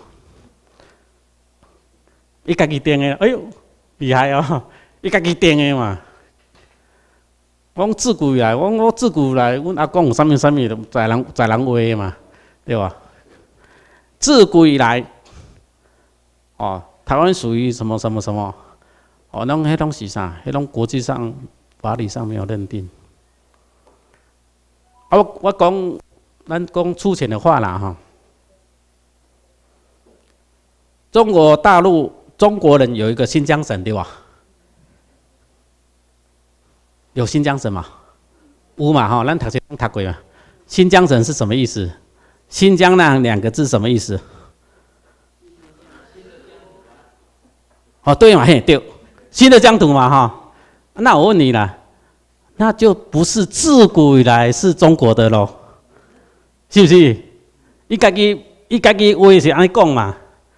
伊家己定的，哎呦，厉害哦，伊家己定的嘛。我自古以来，我自古以来，阮阿公有啥物在人话的嘛，对吧？自古以来，哦，台湾属于什么什么什么，哦，迄拢是啥？迄拢国际上法理上没有认定。啊，我讲，咱讲粗浅的话啦哈。中国大陆中国人有一个新疆省，对吧？有新疆省嘛？有嘛哈？咱读书读过嘛？新疆省是什么意思？新疆那2个字什么意思？哦，对嘛，嘿，对，新的疆土嘛哈。那我问你啦，那就不是自古以来是中国的咯，是不是？伊家己话是安尼讲嘛？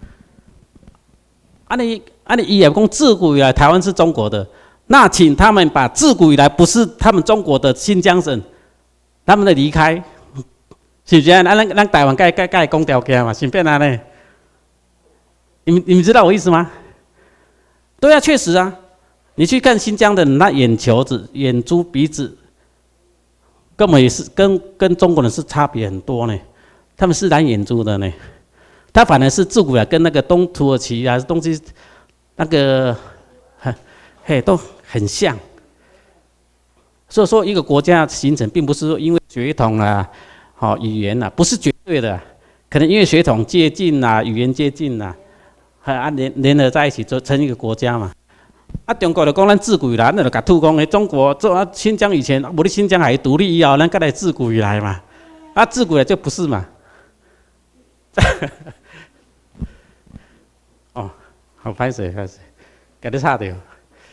伊也讲自古以来台湾是中国的。那请他们把自古以来不是他们中国的新疆省，他们的离开，是不是？咱台湾该讲条件嘛，顺便啊呢？你们知道我意思吗？对啊，确实啊，你去看新疆的人，那眼球子、眼珠、鼻子，根本也是跟中国人是差别很多呢。他们是蓝眼珠的呢，他反而是自古以来跟那个东土耳其啊东西那个，嘿都很像。所以说，一个国家形成，并不是说因为血统啊、好语言啊，不是绝对的，可能因为血统接近啊、语言接近啊，联合在一起，就成一个国家嘛。啊，中国就讲咱自古以来，咱就甲吐讲，诶，中国做新疆以前，无你新疆还独立以后，咱才来自古以来嘛。啊，自古以来就不是嘛。哦，好歹势，甲你插掉。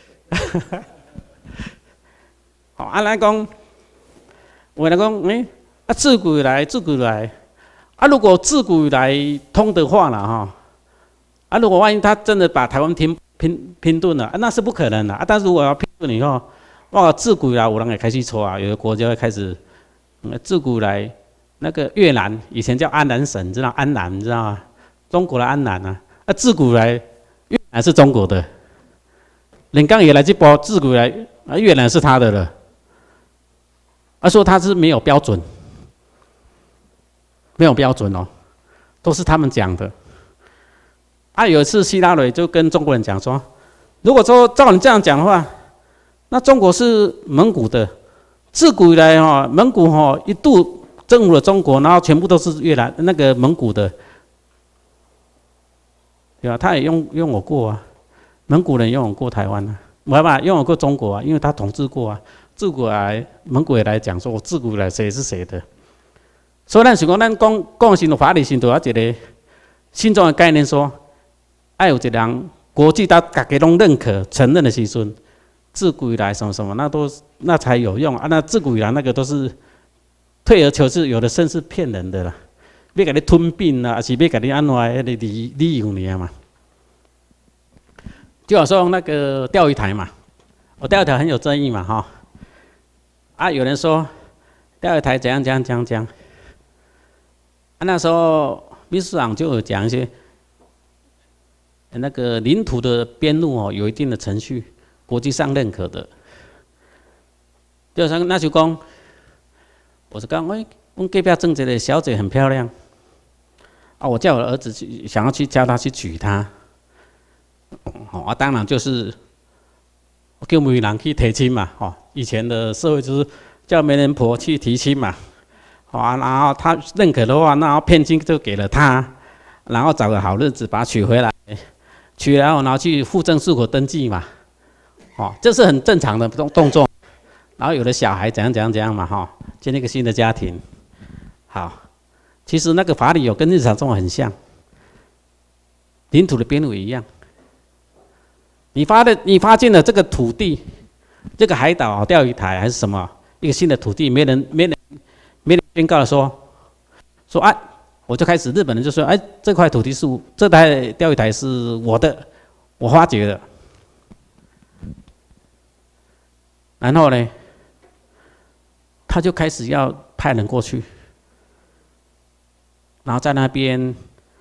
好，咱讲，有人讲，自古以来，啊，如果自古以来通的话了哈，啊，如果万一他真的把台湾拼顿了，那是不可能的啊。但是如果要拼顿以后，哇，自古以来有人也开始错啊，有的国家会开始，自古以来那个越南以前叫安南省，你知道安南，你知道吗？中国的安南啊，自古以来越南是中国的，人刚也来这波，自古以来越南是他的了。说他是没有标准，哦，都是他们讲的。有一次希拉蕊就跟中国人讲说，如果说照你这样讲的话，那中国是蒙古的，自古以来蒙古一度征服了中国，然后全部都是越南那个蒙古的，对吧？他也拥有过啊，蒙古人拥有过台湾啊，没办法拥有过中国啊，因为他统治过啊。自古以来，蒙古也来讲说，我自古以来谁是谁的。所以咱是讲，咱讲时法理性都要一个心中的概念说，有一个人国际大家拢认可承认的时阵，自古以来什么什么，那才有用啊。那自古以来那个都是退而求之，有的甚是骗人的啦，要给你吞并啊，还是要给你安怎的理由呢嘛？就好说那个钓鱼台嘛，钓鱼台很有争议嘛，哈。有人说钓鱼台怎样，那时候秘书长就有讲一些那个领土的边路有一定的程序，国际上认可的。那就讲，我是讲，我隔壁种一个小姐很漂亮，我叫我的儿子想要去叫他去娶她，当然就是叫媒人去提亲嘛，以前的社会就是叫媒人婆去提亲嘛，然后他认可的话，那聘金就给了他，然后找个好日子把他娶回来，娶来后然后去户政事务所登记嘛，这是很正常的动作。然后有了小孩怎样嘛，建立一个新的家庭。好，其实那个法理跟日常生活很像，领土的边路也一样。你发现了这个土地，这个海岛钓鱼台还是什么， 一个新的土地，没人宣告了说啊，我就开始日本人就说，哎，这块土地是这台钓鱼台是我的，我发掘的。然后呢，他就开始要派人过去，然后在那边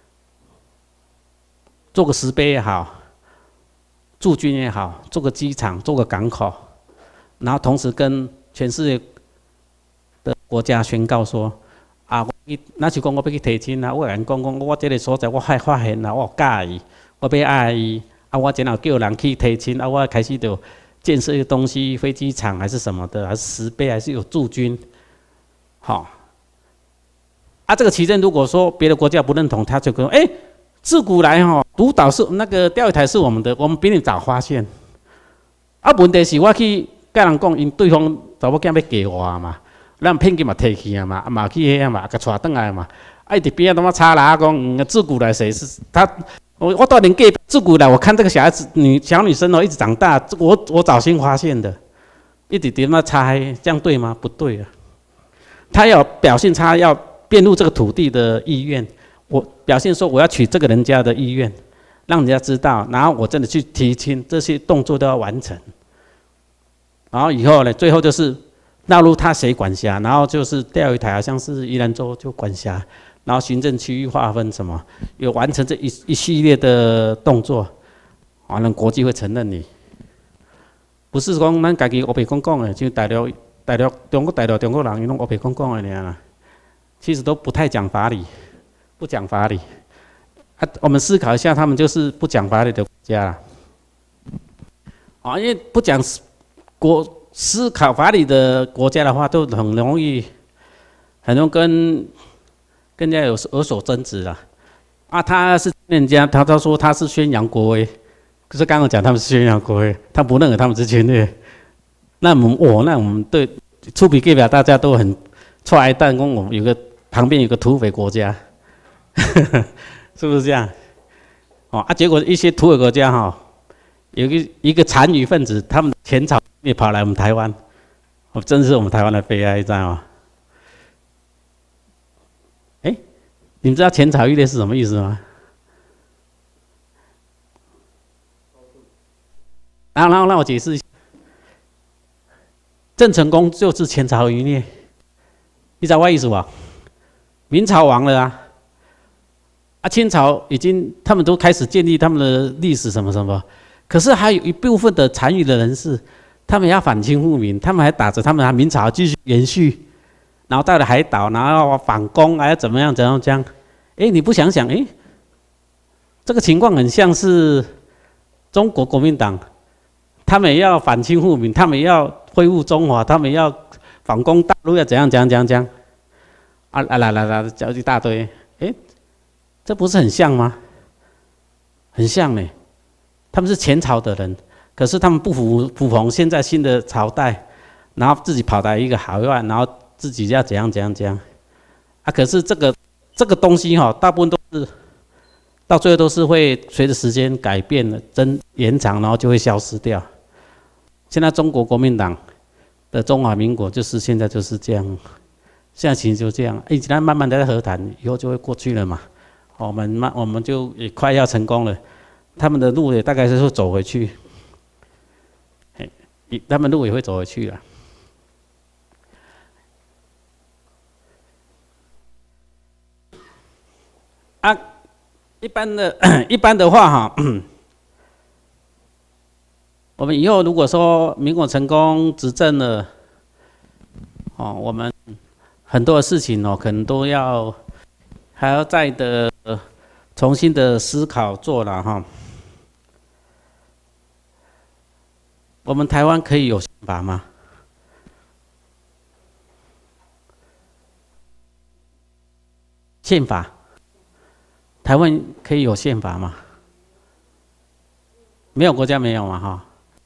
做个石碑也好，驻军也好，做个机场，做个港口，然后同时跟全世界的国家宣告说：啊，那是讲我要去提亲啊，我跟讲我这个所在我还发现啦，我介意，我要爱伊，啊，我然后叫人去提亲，啊，我开始就建设一个东西，飞机场还是什么的，还是石碑，还是有驻军，好。啊，这个旗舰如果说别的国家不认同，他就跟哎，自古来独岛是那个钓鱼台是我们的，我们比你早发现。啊，问题是我去跟人讲，因对方查某囝要嫁我嘛，咱骗去嘛摕去啊嘛，嘛去遐嘛，甲带转来嘛。啊，伫边仔他妈插啦讲，自古来谁是他？我到年纪自古来，我看这个小孩子小女生一直长大，我早先发现的，一直在那插，这样对吗？不对啊。他要表现他要辩入这个土地的意愿，我表现说我要娶这个人家的意愿，让人家知道，然后我真的去提亲，这些动作都要完成。然后以后呢，最后就是纳入他谁管辖，然后就是钓鱼台好像是宜兰州就管辖。然后行政区域划分什么，有完成这一系列的动作，完了国际会承认你。不是讲咱家己黑白讲的，就中国人，伊拢黑白讲的尔啦。其实都不太讲法理，不讲法理。啊，我们思考一下，他们就是不讲法理的国家啦。啊，因为不讲思考法理的国家的话，都很容易跟人家有所争执啦。啊，他是人家，他说他是宣扬国威，可是刚刚讲他们是宣扬国威，他不认为他们是侵略。那我们对出比代表大家都很错爱，但跟我们旁边有个土匪国家，是不是这样？啊，结果一些土匪国家有一个残余分子，他们前朝也跑来我们台湾，真是我们台湾的悲哀，知道吗？你们知道前朝欲列是什么意思吗？然后让我解释一下，郑成功就是前朝欲列，你知道我意思吧？明朝亡了啊，清朝他们都开始建立他们的历史什么什么，可是还有一部分的残余的人士，他们要反清复明，他们还打着他们明朝继续延续。然后到了海岛，然后要反攻，还要怎么样？你不想想，这个情况很像是中国国民党，他们也要反清复明，他们也要恢复中华，他们要反攻大陆，要怎样？来，讲一大堆，这不是很像吗？很像呢。他们是前朝的人，可是他们不服从现在新的朝代，然后自己跑来一个海外，然后自己要怎样啊？可是这个东西大部分都是到最后都是会随着时间改变的，延长，然后就会消失掉。现在中国国民党的中华民国就是现在就是这样，现在情形就这样，一直在慢慢的在和谈，以后就会过去了嘛。我们就也快要成功了，他们的路也大概是会走回去，他们路也会走回去了。啊，一般的话我们以后如果说民国成功执政了，我们很多的事情可能都还要再重新的思考做了我们台湾可以有宪法吗？宪法。台湾可以有宪法吗？没有国家没有嘛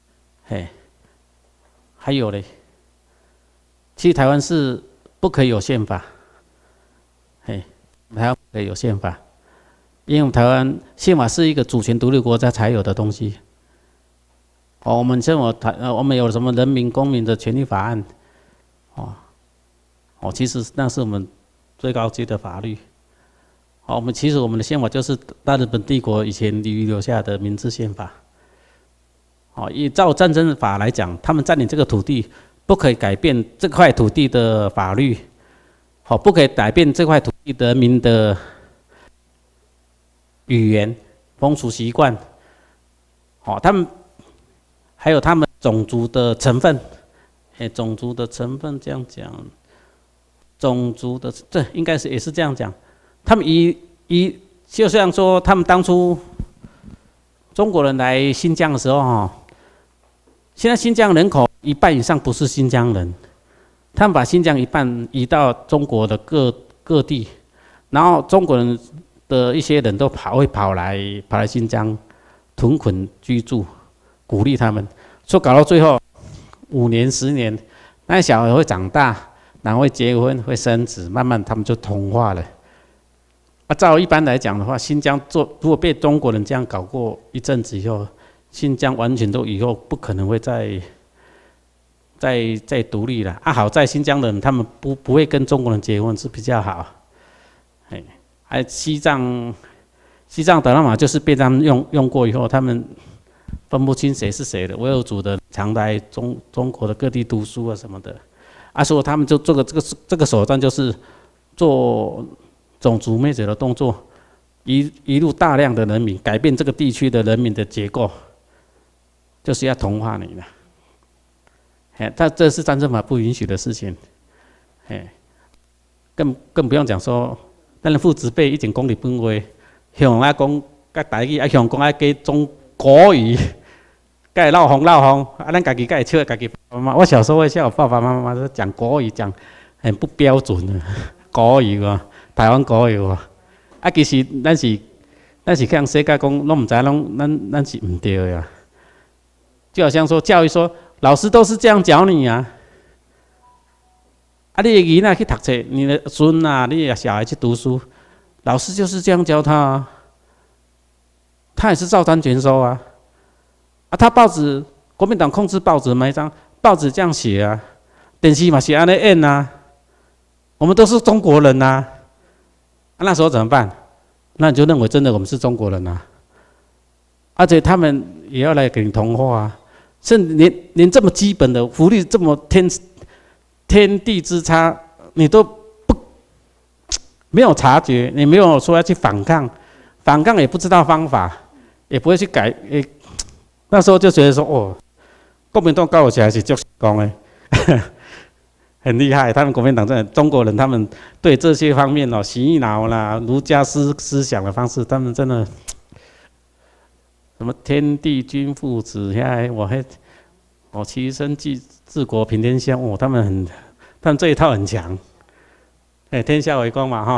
还有嘞，其实台湾是不可以有宪法，台湾不可以有宪法，因为我们台湾宪法是一个主权独立国家才有的东西。我们有什么人民公民的权利法案， 其实那是我们最高级的法律。其实我们的宪法就是大日本帝国以前遗留下的明治宪法。依照战争法来讲，他们占领这个土地，不可以改变这块土地的法律，不可以改变这块土地的人民的语言、风俗习惯，他们还有他们种族的成分，种族的成分这样讲，种族的这应该是也是这样讲。他们就像说，他们当初中国人来新疆的时候，现在新疆人口一半以上不是新疆人，他们把新疆一半移到中国的各地，然后中国人的一些人都会跑来新疆屯垦居住，鼓励他们，所以搞到最后5年10年，那小孩会长大，然后会结婚会生子，慢慢他们就同化了。照一般来讲的话，新疆如果被中国人这样搞过一阵子以后，新疆完全都以后不可能会再独立了。好在新疆人他们不会跟中国人结婚是比较好。西藏达赖喇就是被他们用过以后，他们分不清谁是谁的。维吾尔族的常来中国的各地读书啊什么的，所以他们就做这个手段，就是做种族灭绝的动作，一路大量的人民改变这个地区的人民的结构，就是要同化你了。但这是战争法不允许的事情。更不用讲说，咱的父子辈已经讲日本话，向讲甲台语，向讲加中国语，该闹哄，咱家己该笑家己爸爸妈妈。我小时候会笑我爸爸妈妈都讲国语，讲很不标准的国语台湾国语其实咱是向世界讲，拢唔知咱是唔对呀。就好像说教育说，老师都是这样教你啊。你的囡仔去读册，你的孙啊，你的小孩去读书，老师就是这样教他啊。他也是照单全收啊。他报纸，国民党控制报纸每一张报纸这样写啊，电视嘛是安尼演啊。我们都是中国人啊。那时候怎么办？那你就認為真的我們是中國人啊，而且他們也要來給你同化啊，甚至連這麼基本的福利這麼天地之差，你都沒有察覺，你沒有說要去反抗也不知道方法，也不會去改，那時候就覺得說國民黨搞起來是足講的。很厉害，他们国民党真的中国人，他们对这些方面洗脑啦、儒家思想的方式，他们真的什么天地君父子，我其身治国平天下，他们这一套很强，天下为公嘛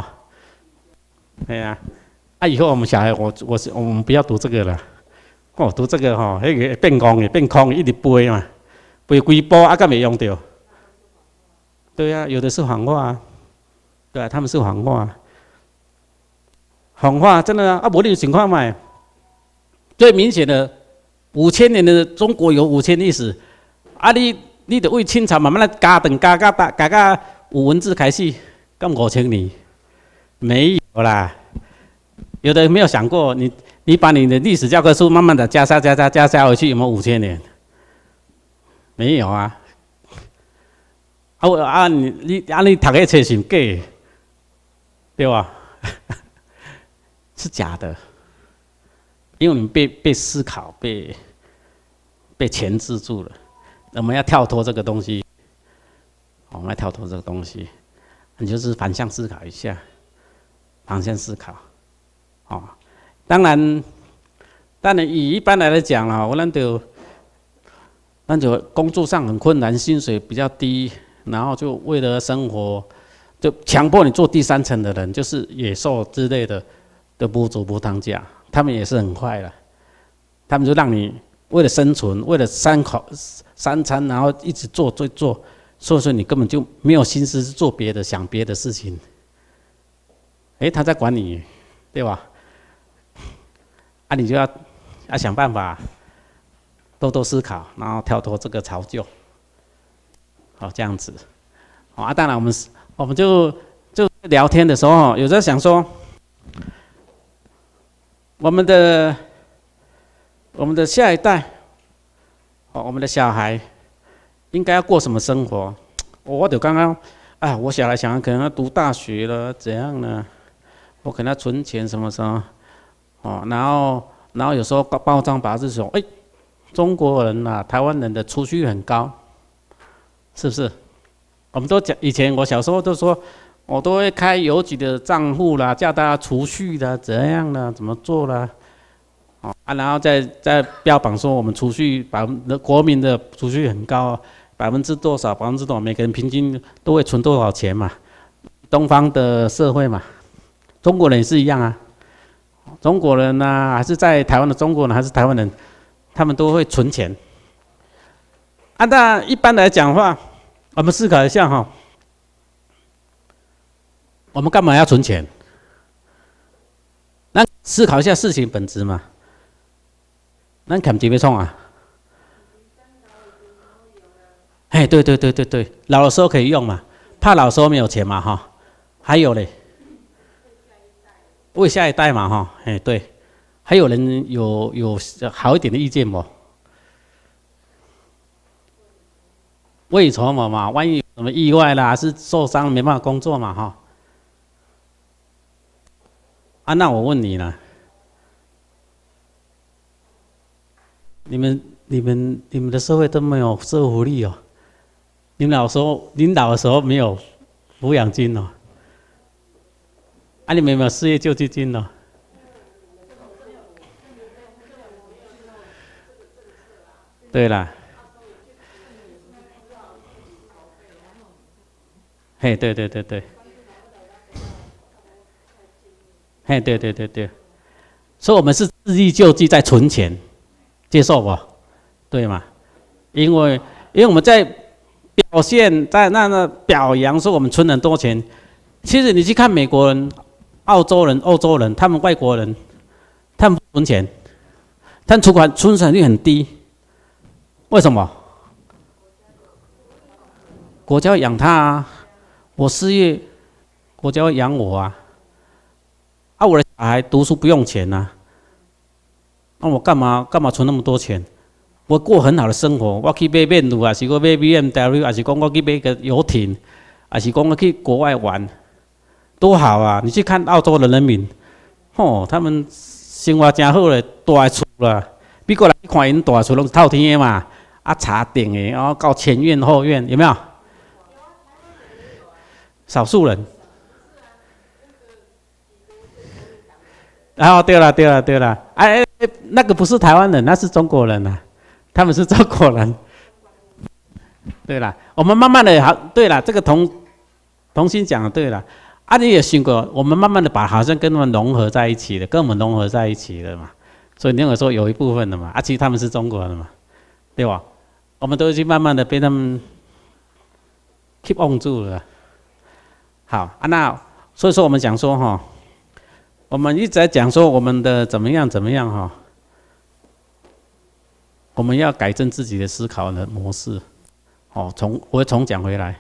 以后我们小孩，我们不要读这个了，读这个那个变空一直背嘛，背几部敢没用到。对啊，有的是谎话啊，对啊，他们是谎话，谎话真的啊，无你情况嘛，最明显的5000年的中国有5000历史，你得为清朝慢慢的加有文字开始，干5000年没有啦，有的没有想过，你把你的历史教科书慢慢的加回去，有没有5000年？没有啊。你读的册是假的，对吧？是假的，因为你们被思考、被钳制住了。我们要跳脱这个东西，你就是反向思考一下，反向思考。当然以一般来讲啦，咱就工作上很困难，薪水比较低。然后就为了生活，就强迫你做第3层的人，就是野兽之类的不足不当家，他们也是很坏了。他们就让你为了生存，为了3餐，然后一直做，所以你根本就没有心思做别的，想别的事情。他在管你，对吧？你就要想办法，多思考，然后跳脱这个潮旧。这样子， 啊，当然我们就聊天的时候，有在想说，我们的下一代，我们的小孩应该要过什么生活？我就刚刚啊，我小孩想可能要读大学了，怎样呢？我可能要存钱什么什么，然后有时候报章杂志说，中国人啊，台湾人的储蓄很高，是不是？我们都讲，以前我小时候都说，我都会开邮局的账户啦，叫大家储蓄啦，怎样啦，怎么做啦，然后再标榜说我们储蓄国民的储蓄很高，%多少，%多少，每个人平均都会存多少钱嘛？东方的社会嘛，中国人也是一样啊。中国人啊，还是在台湾的中国人，还是台湾人，他们都会存钱。那一般来讲的话，我们思考一下哈，我们干嘛要存钱？那思考一下事情本质嘛。咱看几位创啊？对，老的时候可以用嘛，怕老的时候没有钱嘛哈。还有嘞，为下一代嘛哈，对。还有人有好一点的意见不？为什么嘛？万一有什么意外啦，是受伤没办法工作嘛哈。那我问你呢？你们的社会都没有社会福利哦？您老的时候没有抚养金哦？你们有没有失业救济金哦？对啦，对，对，所以我们是自力救济在存钱，接受不？对嘛？因为我们在表现在那表扬说我们存很多钱，其实你去看美国人、澳洲人、欧洲人，他们外国人，他们不存钱，但存款率很低，为什么？国家要养他啊，我失业，国家要养我啊。我的小孩读书不用钱啊，那我干嘛存那么多钱？我过很好的生活，我去买面炉，还是我买 BMW， 还是讲我去买个游艇，还是讲我去国外玩，多好啊！你去看澳洲的人民，他们生活真好嘞，大的厝啦，美国人去看因大的厝拢是透天的嘛，茶顶的，然后到前院后院，有没有？少数人。对了，那个不是台湾人，那是中国人啊，他们是中国人。对了，我们慢慢的好，对了，这个同心讲的对了。你也想过，我们慢慢的好像跟他们融合在一起了，跟我们融合在一起了嘛。所以你有说有一部分的嘛，其实他们是中国人嘛，对吧？我们都已经慢慢的被他们 keep on 住了。好那所以说我们讲说我们一直在讲说我们的怎么样我们要改正自己的思考的模式。我会重讲回来。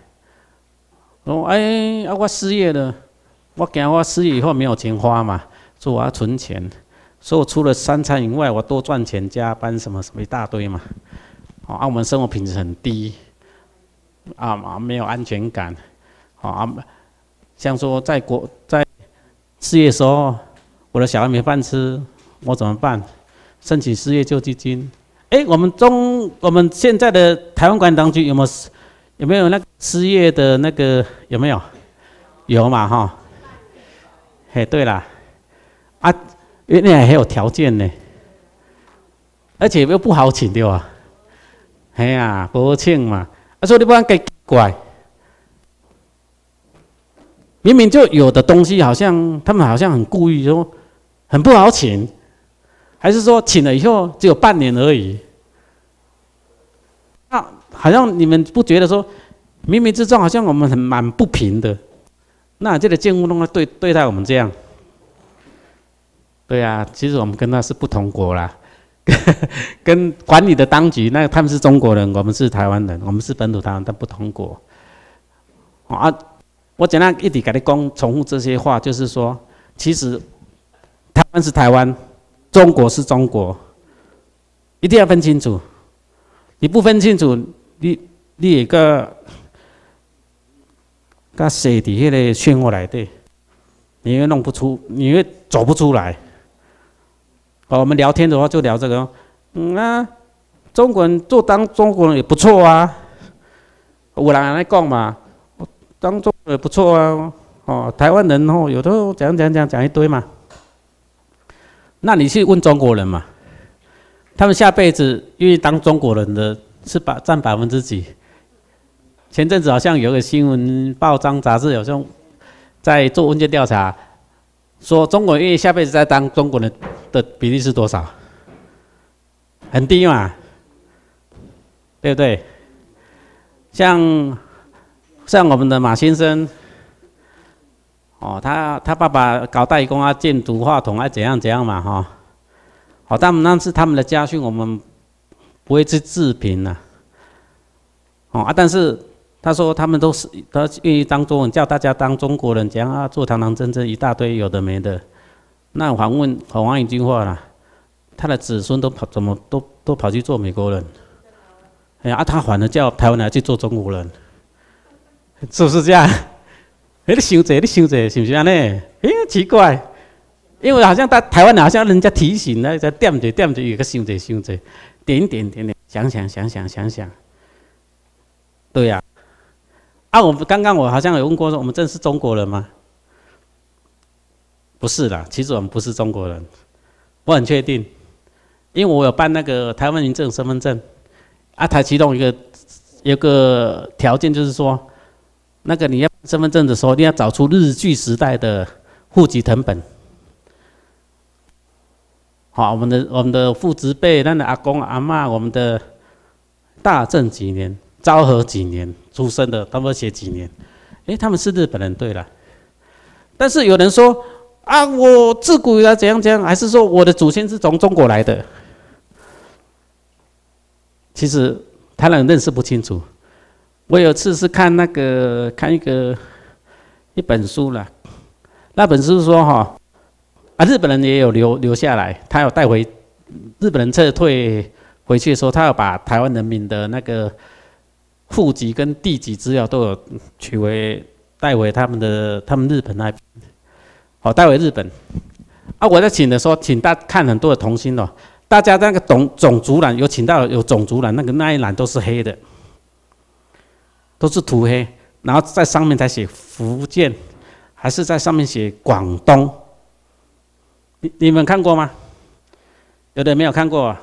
我失业了，我怕我失业以后没有钱花嘛，所以我要存钱。所以我除了3餐以外，我多赚钱，加班什么一大堆嘛。我们生活品质很低，没有安全感。像说在失业的时候，我的小孩没饭吃，我怎么办？申请失业救济金。我们现在的台湾管理当局有没有那个失业的那个有没有？有嘛对啦，原来还有条件呢，而且又不好请对吧？不好请嘛，所以你不然奇怪。明明就有的东西，他们好像很故意说很不好请，还是说请了以后只有半年而已？好像你们不觉得说，冥冥之中好像我们蛮不平的？那这个建物弄对待我们这样，对啊，其实我们跟他是不同国啦，跟管理的当局，他们是中国人，我们是台湾人，我们是本土台湾，但不同国。 啊，我怎样一直跟你讲重复这些话，就是说，其实台湾是台湾，中国是中国，一定要分清楚。你不分清楚，你一个甲塞伫迄个漩涡内底，你会弄不出，你会走不出来。我们聊天的话就聊这个，中国人当中国人也不错啊，有人来讲嘛，当中国人也不错啊，台湾人有的讲一堆嘛。那你去问中国人嘛，他们下辈子愿意当中国人的是占%几？前阵子好像有个新闻报章杂志，好像在做问卷调查，说中国人愿意下辈子再当中国人的比例是多少？很低嘛，对不对？像我们的马先生，他爸爸搞代工啊，建筑话筒啊，怎样嘛，那是他们的家训，我们不会去置评呐，但是他说他们他愿意当中文，叫大家当中国人，怎样啊，做堂堂正正一大堆有的没的。那反问一句话啦，他的子孙怎么都跑去做美国人，他反而叫台湾人去做中国人，是不是这样？你想者，是不是这样呢？奇怪，因为好像台湾人好像人家提醒了，在点着，有个想者，点，想，对呀。我们刚刚我好像有问过说，我们真是中国人吗？不是啦，其实我们不是中国人，我很确定，因为我有办那个台湾民政身份证，它其中有个条件就是说，那个你要办身份证的时候，你要找出日据时代的户籍誊本。好，我们的父执辈，咱的阿公阿嬷，我们的大正几年、昭和几年出生的，他们写几年？他们是日本人对了。但是有人说我自古以来怎样，还是说我的祖先是从中国来的？其实台湾人认识不清楚。我有次是看一本书啦，那本书说日本人也有留下来，他有带回日本人撤退回去的时候，他有把台湾人民的那个户籍跟地籍资料都有带回他们日本那边，带回日本。我在请的时候，请大家看很多的童心哦，大家那个种族栏有请到有种族栏，那一栏都是黑的，都是涂黑，然后在上面才写福建，还是在上面写广东。你们看过吗？有的没有看过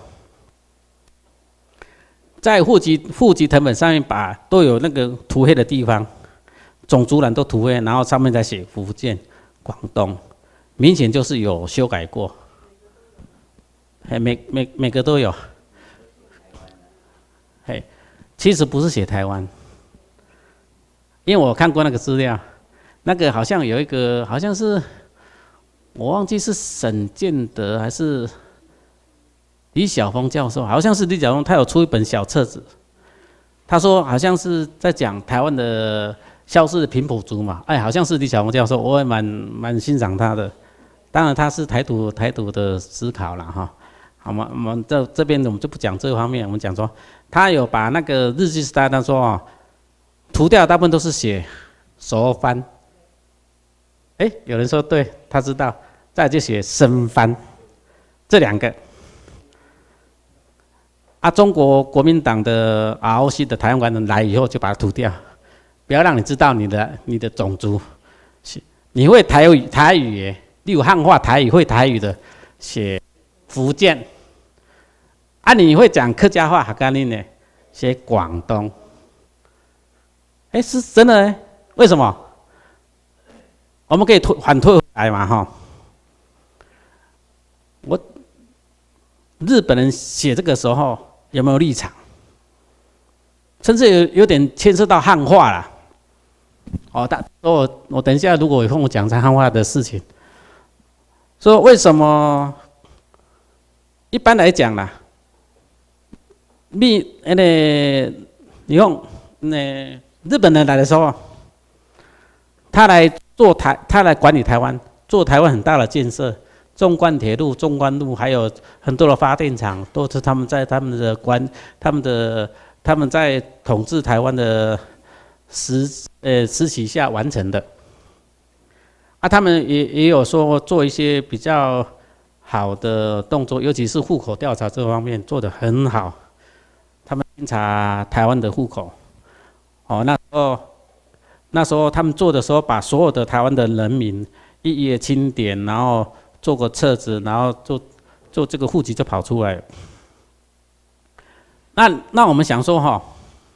在户籍誊本上面都有那个涂黑的地方，种族栏都涂黑，然后上面再写福建、广东，明显就是有修改过。每个都有。其实不是写台湾，因为我看过那个资料，那个好像有一个好像是。我忘记是沈建德还是李晓峰教授，好像是李晓峰，他有出一本小册子。他说好像是在讲台湾的消失的平埔族嘛，好像是李晓峰教授，我也蛮欣赏他的。当然他是台独的思考啦哈。好嘛，我们这边我们就不讲这方面，我们讲说他有把那个日据时代，他说涂掉大部分都是写熟番。有人说对，他知道，再来就写生番，这两个。中国国民党的 ROC 的台湾人来以后，就把它涂掉，不要让你知道你的种族。你会台语耶，例如汉话台语会台语的，写福建。你会讲客家话哈嘎令呢，写广东。是真的耶，为什么？我们可以反退回来嘛，日本人写这个时候有没有立场？甚至有点牵涉到汉化啦。我等一下如果有空我讲汉化的事情，说为什么？一般来讲啦，你看日本人来的时候。 他来管理台湾，做台湾很大的建设，纵贯铁路、纵贯路，还有很多的发电厂，都是他们在他们在统治台湾的时期下完成的。啊，他们也有说做一些比较好的动作，尤其是户口调查这方面做得很好。他们监察台湾的户口，哦，那时候他们做的时候，把所有的台湾的人民一一的清点，然后做个册子，然后做这个户籍就跑出来了。那我们想说哈，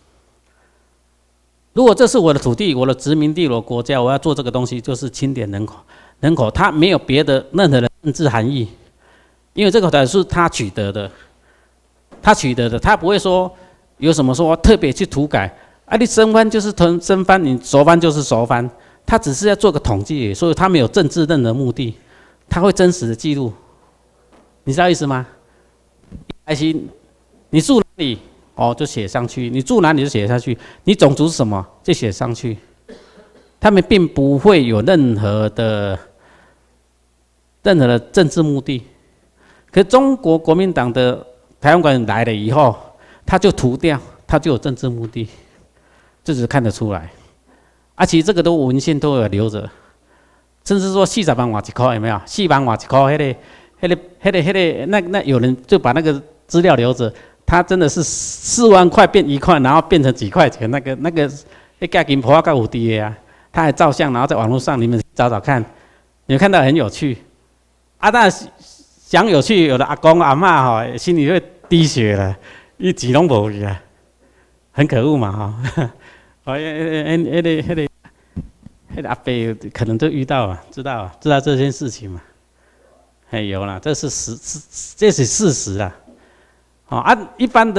如果这是我的土地、我的殖民地、我的国家，我要做这个东西，就是清点人口，它没有别的任何的政治含义，因为这个才是他取得的，他不会说有什么说特别去涂改。啊，你生番就是生番，你熟番就是熟番，他只是要做个统计，所以他没有政治任何目的，他会真实的记录，你知道意思吗？还行，你住哪里哦就写上去，你住哪里就写上去，你种族是什么就写上去，他们并不会有任何的政治目的。可中国国民党的台湾馆来了以后，他就涂掉，他就有政治目的。这只看得出来，其实这个都文献都有留着，甚至说40万换1块有没有？4万换1块，那有人就把那个资料留着，他真的是4万块变1块，然后变成几块钱，那价钱破到有低的啊，他还照相，然后在网络上你们找找看，你们看到很有趣，但想有趣，有的阿公阿嬷哈心里会滴血了，一钱拢无去啊，很可恶嘛哈。那个阿伯可能都遇到啊，知道这件事情嘛？有啦，这是事实啊。一般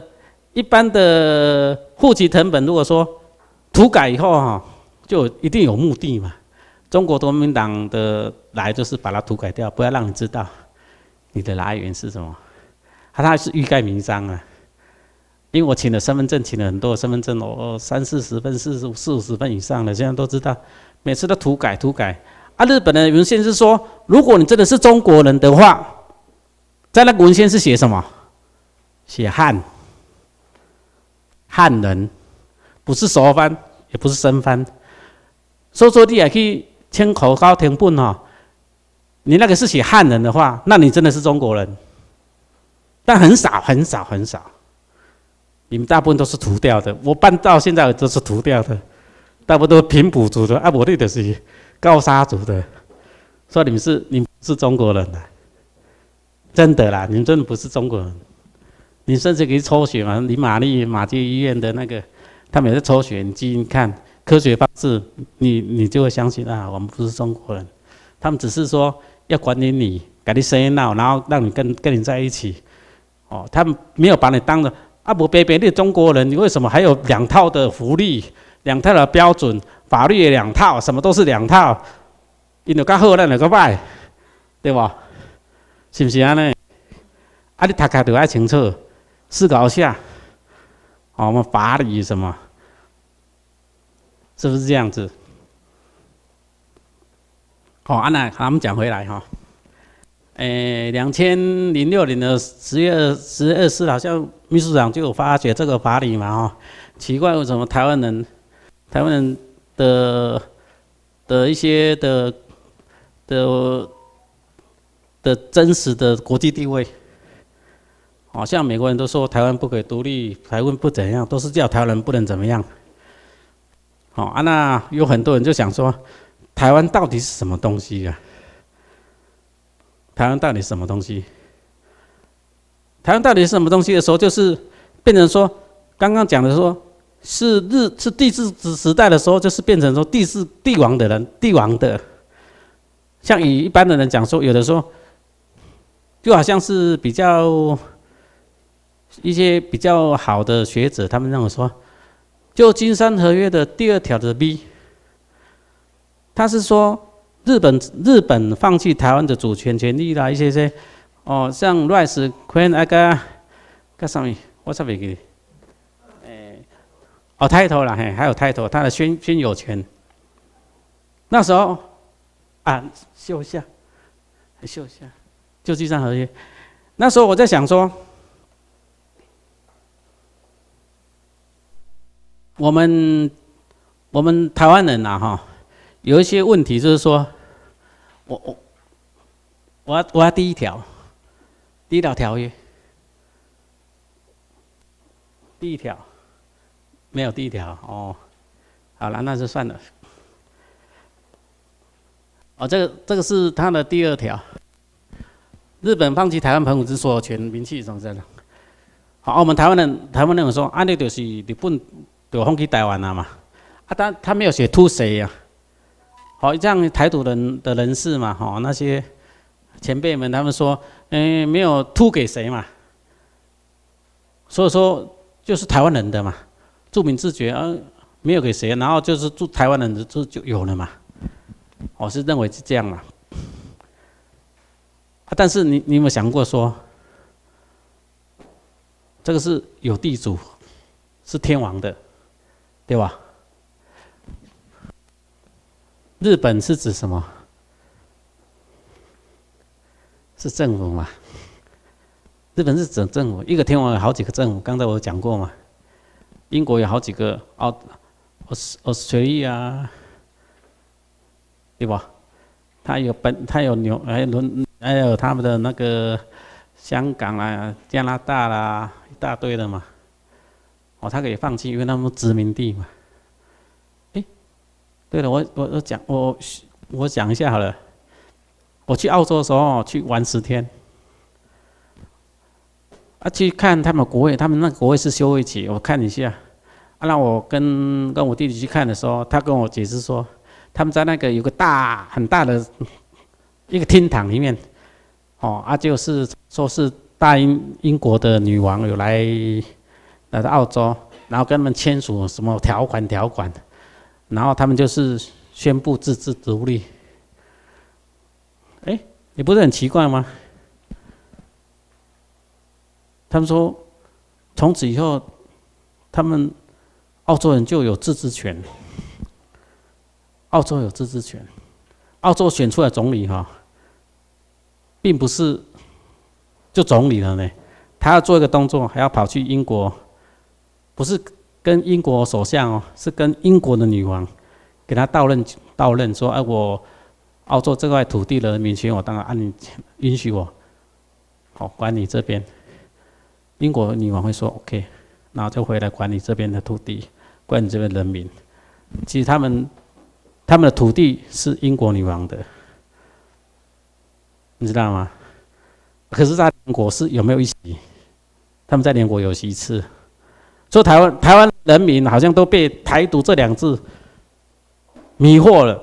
的户籍誊本，如果说涂改以后哈，就一定有目的嘛。中国国民党的来就是把它涂改掉，不要让你知道你的来源是什么。它是欲盖弥彰啊。因为我请了身份证，请了很多身份证，30-40份、40-50份以上的，现在都知道，每次都涂改。日本的文献是说，如果你真的是中国人的话，在那个文献是写什么？写汉人，不是熟番，也不是生番。所以说你也去签口告誊本哈，你那个是写汉人的话，那你真的是中国人，但很少。你们大部分都是涂掉的，我办到现在都是涂掉的，大部分都是平埔族的，我的就是高沙族的，说你们是中国人啊，真的啦，你们真的不是中国人，你甚至可以抽血嘛，你马偕医院的那个，他们也是抽血，你基因看科学方式，你就会相信啊，我们不是中国人，他们只是说要管理你，给你生闹，然后让你跟你在一起，他们没有把你当了。不白你中国人，你为什么还有2套的福利、2套的标准、法律也2套，什么都是2套？因就较好，咱就较歹，对吧？是不是安尼？你读就要清楚，思考一下。我们法理什么，是不是这样子？那我们讲回来哈。2006年的10月24，好像秘书长就有发觉这个法理嘛哈，奇怪为什么台湾人的一些的真实的国际地位，像美国人都说台湾不可以独立，台湾不怎样，都是叫台湾人不能怎么样。那有很多人就想说，台湾到底是什么东西啊？台湾到底是什么东西？台湾到底是什么东西的时候，就是变成说，刚刚讲的说，是帝制时代的时候，就是变成说帝王的，像以一般的人讲说，有的说，就好像是一些比较好的学者，他们认为说，就金山合约的第2条的 B， 他是说。日本放弃台湾的主权权利啦，一些像 Rice Queen 个什么，我啥袂记，title 啦，还有 title， 他的宣有权， 那时候啊，秀一下，秀一下，就居上合约。那时候我在想说，我们台湾人呐，哈，有一些问题就是说，我要第一条条约，第一条没有第一条哦，好了，那就算了。哦，这个是他的第二条，日本放弃台湾澎湖之所有权、名气什么之类的。好，我们台湾人有说，啊，那就是日本就放弃台湾了嘛，啊，他没有写투谁呀？好，这样台独的人士嘛，哈，那些前辈们他们说，没有투给谁嘛，所以说就是台湾人的嘛，著名自觉，没有给谁，然后就是驻台湾人的就有了嘛。我是认为是这样嘛，但是你有没有想过说，这个是有地主，是天王的，对吧？日本是指什么？是政府嘛？日本是指政府，一个天王有好几个政府，刚才我有讲过嘛。英国有好几个Australia， 对吧？它有还有他们的那个香港啦、加拿大啦，一大堆的嘛。哦，他可以放弃，因为他们殖民地嘛。对了，我讲一下好了。我去澳洲的时候去玩10天，去看他们国会，他们那个国会是休会期，我看一下。那我跟我弟弟去看的时候，他跟我解释说，他们在那个有个很大的一个厅堂里面，就是说是大英国的女王有来到澳洲，然后跟他们签署什么条款，然后他们就是宣布自治独立。你不是很奇怪吗？他们说，从此以后，他们澳洲人就有自治权。澳洲有自治权，澳洲选出来总理并不是就总理了呢，他要做一个动作，还要跑去英国，不是跟英国首相是跟英国的女王给他道任说，我澳洲这块土地的民权，我当然按你允许我，管你这边。英国女王会说 OK， 然后就回来管你这边的土地，管你这边人民。其实他们的土地是英国女王的，你知道吗？可是，在联国是有没有一席？他们在联国有席次，所以台湾人民好像都被台独这2字迷惑了。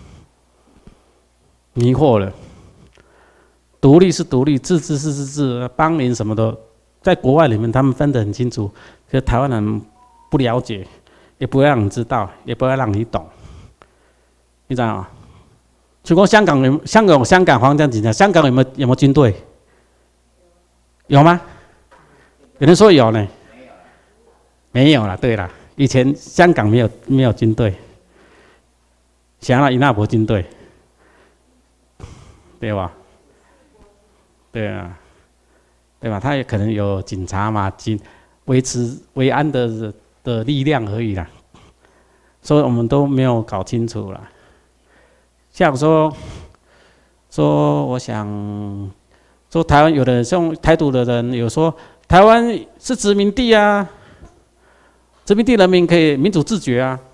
独立是独立，自治是自治，邦民什么的，在国外里面他们分得很清楚，可是台湾人不了解，也不会让你知道，也不会让你懂，你知道吗？去过香港皇家警察，香港有没有军队？有吗？有人说有呢，没有了。对了，以前香港没有军队，想要伊那伯军队。对吧？对啊，对吧？他也可能有警察嘛，维持维安的力量而已啦，所以我们都没有搞清楚啦。像说，我想说台湾有的像台独的人有说，台湾是殖民地啊，殖民地人民可以民主自决啊，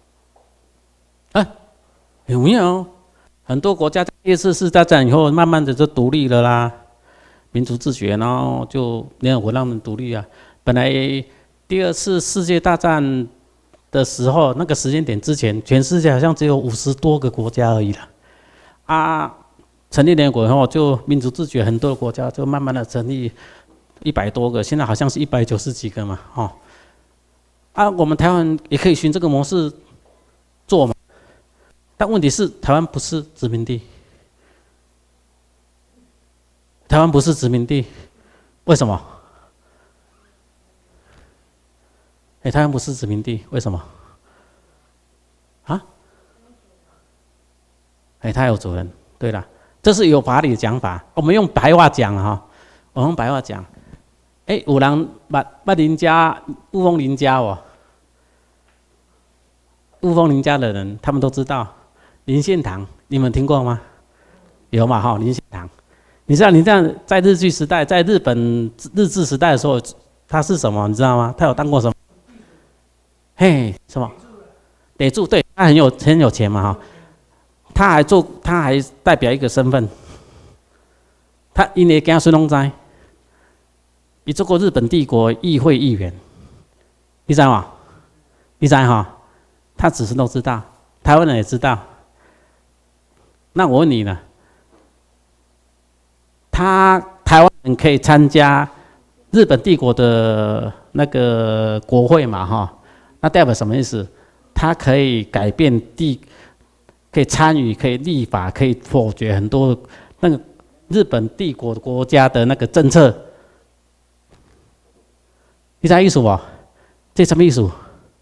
有没有？很多国家在第2次世界大战以后，慢慢的就独立了啦，民族自决，然后就联合国让他们独立啊。本来第2次世界大战的时候，那个时间点之前，全世界好像只有50多个国家而已啦。成立联合国以后，就民族自决，很多国家就慢慢的成立100多个，现在好像是190几个嘛，我们台湾也可以循这个模式做嘛。但问题是，台湾不是殖民地。台湾不是殖民地，为什么？台湾不是殖民地，为什么？ 哎，他有主人。对了，这是有法理的讲法。我们用白话讲哈，我们用白话讲。哎，有人捌林家雾峰林家哦，雾峰林家的人他们都知道林献堂，你们听过吗？有嘛哈，林献堂。你知道你这样在日据时代，在日本日治时代的时候，他是什么？你知道吗？他有当过什么？嘿，什么？得住，对，他很有钱嘛哈。他还代表一个身份，他因为跟孙中山。你做过日本帝国议会议员，你知道吗？你知道哈？他只是都知道，台湾人也知道。那我问你呢？台湾人可以参加日本帝国的那个国会嘛？哈，那代表什么意思？他可以改变可以参与，可以立法，可以否决很多那个日本帝国国家的那个政策。你知道意思不？这什么意思？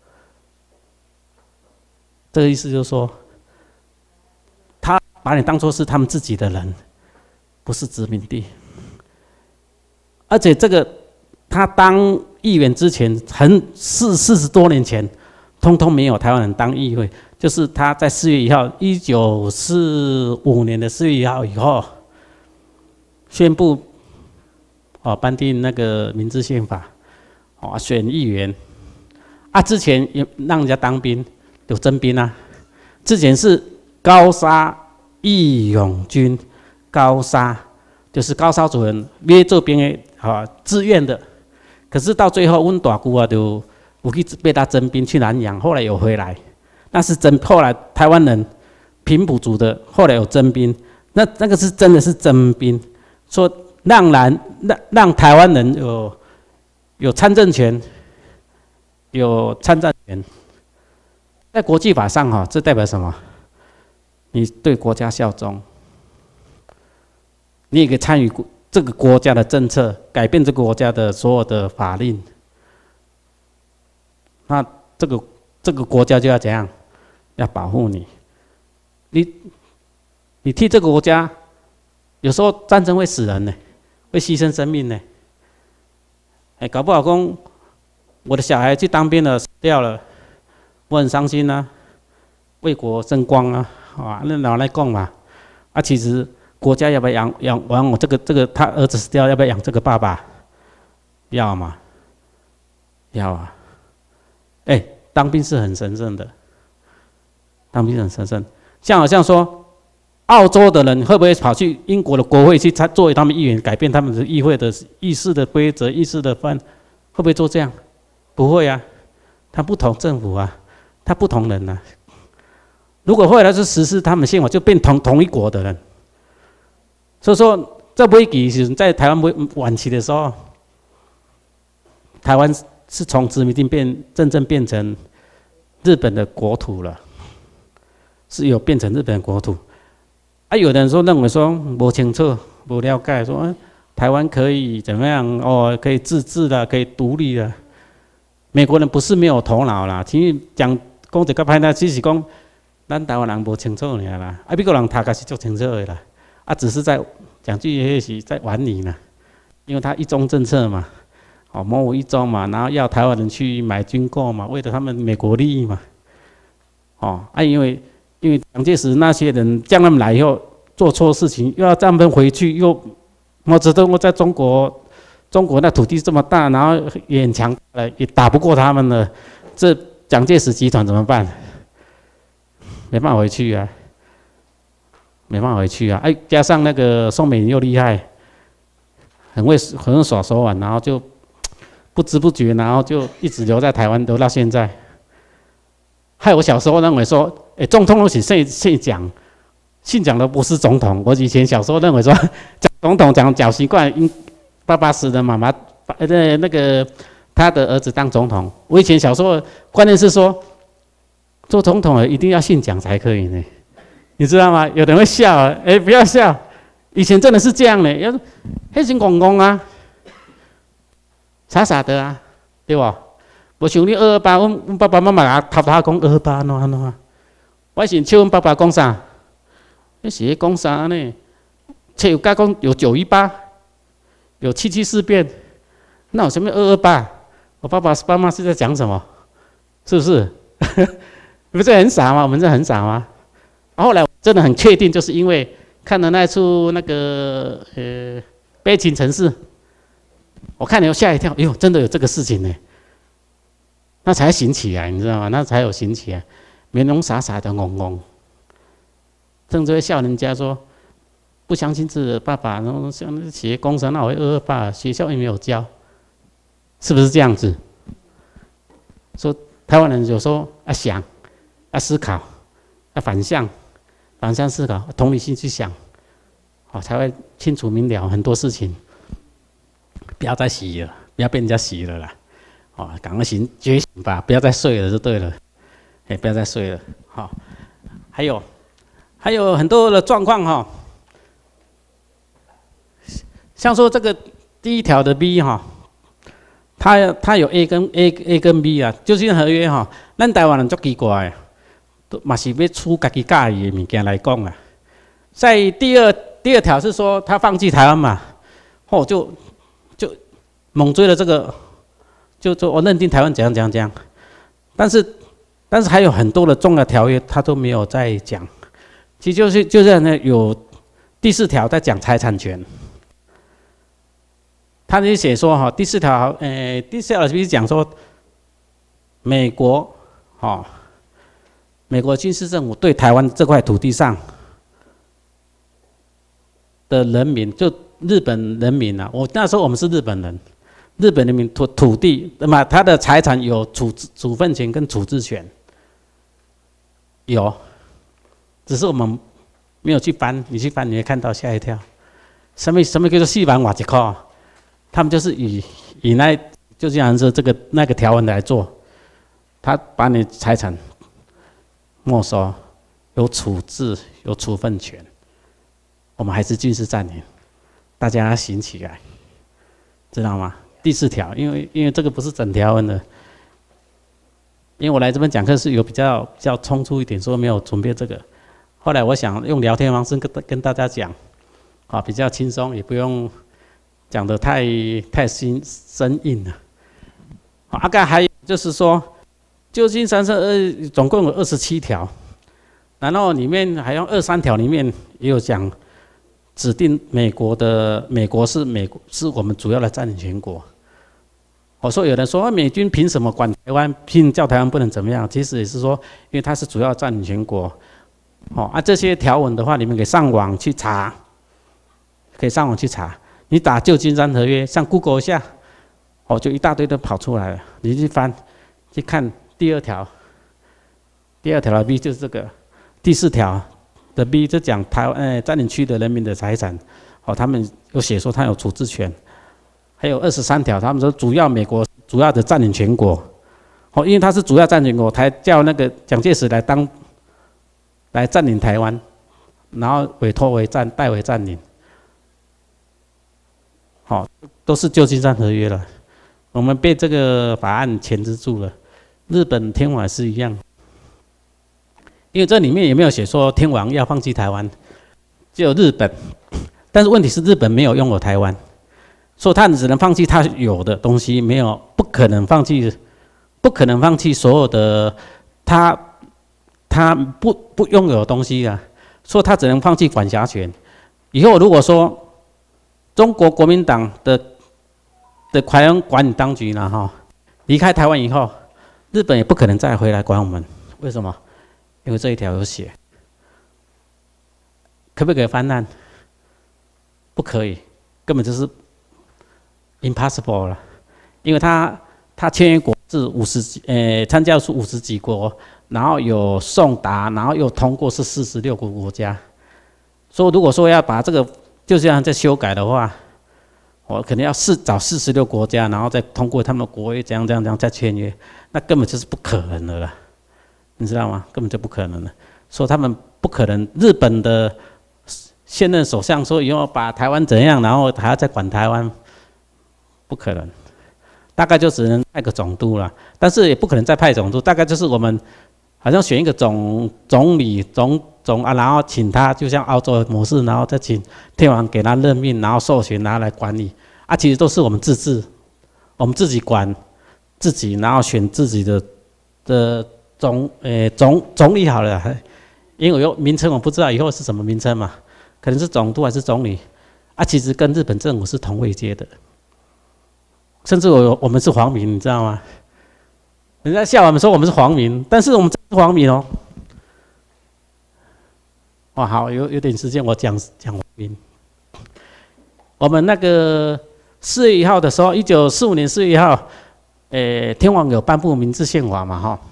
这个意思就是说，他把你当作是他们自己的人，不是殖民地。而且这个他当议员之前，40多年前，通通没有台湾人当议会。就是他在4月1号，1945年的4月1号以后，宣布颁定那个明治宪法。选议员啊，之前也让人家当兵，有征兵啊。之前是高沙义勇军，高沙就是高沙族人约做兵的自愿的。可是到最后，阮大姑啊就有去被他征兵去南洋，后来有回来。那是后来台湾人平埔族的，后来有征兵，那个是真的是征兵，说让台湾人有参政权，有参战权，在国际法上这代表什么？你对国家效忠，你也可以参与这个国家的政策，改变这个国家的所有的法令。那这个国家就要怎样？要保护你。你替这个国家，有时候战争会死人呢，会牺牲生命呢。搞不好说我的小孩去当兵了，死掉了，我很伤心啊，为国争光啊，那拿来讲嘛。其实国家要不要养我这个他儿子死掉，要不要养这个爸爸？要嘛，要啊。当兵是很神圣的，当兵是很神圣。好像说，澳洲的人会不会跑去英国的国会去作为他们议员，改变他们的议会的议事的规则、议事的会不会做这样？不会啊，他不同政府啊，他不同人啊。如果后来是实施他们宪法，就变同一国的人。所以说，在危机时，在台湾晚期的时候，台湾是从殖民地真正变成日本的国土了，是有变成日本的国土。有的人认为说不清楚、不了解，说台湾可以怎么样？可以自治了，可以独立了。美国人不是没有头脑啦，其实讲这个歹只是讲咱台湾人不清楚尔啦。美国人他可是足清楚的啦，只是在讲句那是在玩你呢，因为他一中政策嘛，模糊一中嘛，然后要台湾人去买军购嘛，为了他们美国利益嘛，因为蒋介石那些人将他们来以后做错事情，又要让他们回去，又毛泽东在中国那土地这么大，然后也很强大，也打不过他们了，这蒋介石集团怎么办？没办法回去啊，没办法回去啊！加上那个宋美龄又厉害，很会耍手腕，然后就不知不觉，然后就一直留在台湾，留到现在。害我小时候认为说，总统都是姓蒋的不是总统。我以前小时候认为说，讲总统讲习惯，爸爸死了，妈妈那个他的儿子当总统。我以前小时候观念是说，做总统一定要姓蒋才可以呢，你知道吗？有人会笑，不要笑，以前真的是这样呢，要黑心公公啊，傻傻的啊，对吧？我想你228，阮爸爸妈妈偷偷讲228喏，我先笑阮爸爸讲啥？ 那写讲啥呢？且有该讲有918，有7七事变，那有什么228？我爸爸妈妈是在讲什么？是不是？不是很傻吗？我们这很傻吗？后来真的很确定，就是因为看了那出那个悲情城市，我看了又吓一跳，哎呦，真的有这个事情呢，那才醒起来，你知道吗？那才有醒起来，没弄傻傻的懵懵，甚至会笑人家说不相信自己的爸爸，然后像写工程那我会228，学校也没有教，是不是这样子？说台湾人有时候要想，要思考，要反向思考，同理心去想，好才会清楚明了很多事情。不要再洗了，不要被人家洗了啦，哦，赶快觉醒吧，不要再睡了就对了，不要再睡了，好，还有很多的状况哈，像说这个第一条的 B 哈。它有 A 跟 B 啊，就是合约哈。咱台湾人足奇怪的，嘛是要出家己介意的物件来讲啊。在第二条是说他放弃台湾嘛，就猛追了这个，就我认定台湾怎样，但是还有很多的重要条约他都没有在讲。其实就是呢，有第4条在讲财产权。他就写说哈，第4条，第4条是讲说，美国军事政府对台湾这块土地上的人民，就日本人民啊，那时候我们是日本人，日本人民土地，那么他的财产有处分权跟处置权，有，只是我们没有去翻，你去翻你会看到吓一跳，什么叫做4万瓦一块？他们就是以那，就像是那个条文来做，他把你财产没收，有处置，有处分权。我们还是军事占领，大家要醒起来，知道吗？第4条，因为这个不是整条文的，因为我来这边讲课是有比较冲突一点，所以没有准备这个。后来我想用聊天方式跟大家讲，比较轻松，也不用。讲得太生硬了。大概还有就是说，旧金山是总共有27条，然后里面还有23条里面也有讲指定美国是我们主要的占领权国。我说有人说美军凭什么管台湾，凭叫台湾不能怎么样？其实也是说，因为它是主要占领权国。这些条文的话，你们可以上网去查，你打旧金山合约，上 Google 一下，就一大堆都跑出来了。你去翻，去看第2条的 B 就是这个，第4条的 B 就讲台湾占领区的人民的财产，他们有写说他有处置权，还有23条，他们说美国主要的占领权国，因为他是主要占领国，才叫那个蒋介石来占领台湾，然后委托为代为占领。都是旧金山合约了，我们被这个法案钳制住了。日本天皇也是一样，因为这里面也没有写说天皇要放弃台湾，只有日本。但是问题是日本没有拥有台湾，所以他只能放弃他有的东西，不可能放弃所有的他不拥有的东西啊，所以他只能放弃管辖权。以后如果说中国国民党的台湾管理当局呢，离开台湾以后，日本也不可能再回来管我们。为什么？因为这一条有写，可不可以翻案？不可以，根本就是 impossible 了。因为他签约国是参加是50几国，然后有送达，然后又通过是46个国家。所以如果说要把这个就这样再修改的话，我肯定要找46国家，然后再通过他们的国约，这样再签约，那根本就是不可能的了，你知道吗？根本就不可能了。说他们不可能，日本的现任首相说以后把台湾怎样，然后还要再管台湾，不可能。大概就只能派个总督了，但是也不可能再派总督，大概就是我们好像选一个总理、 然后请他就像澳洲的模式，然后再请天王给他任命，然后授权他来管理其实都是我们自治，我们自己管自己，然后选自己的总理好了，因为有名称我不知道以后是什么名称嘛，可能是总督还是总理其实跟日本政府是同位阶的，甚至我们是皇民，你知道吗？人家笑我们说我们是皇民，但是我们真是皇民哦。好，有点时间我讲皇民。我们那个4月1号的时候，1945年4月1号，天皇有颁布明治宪法嘛，哈。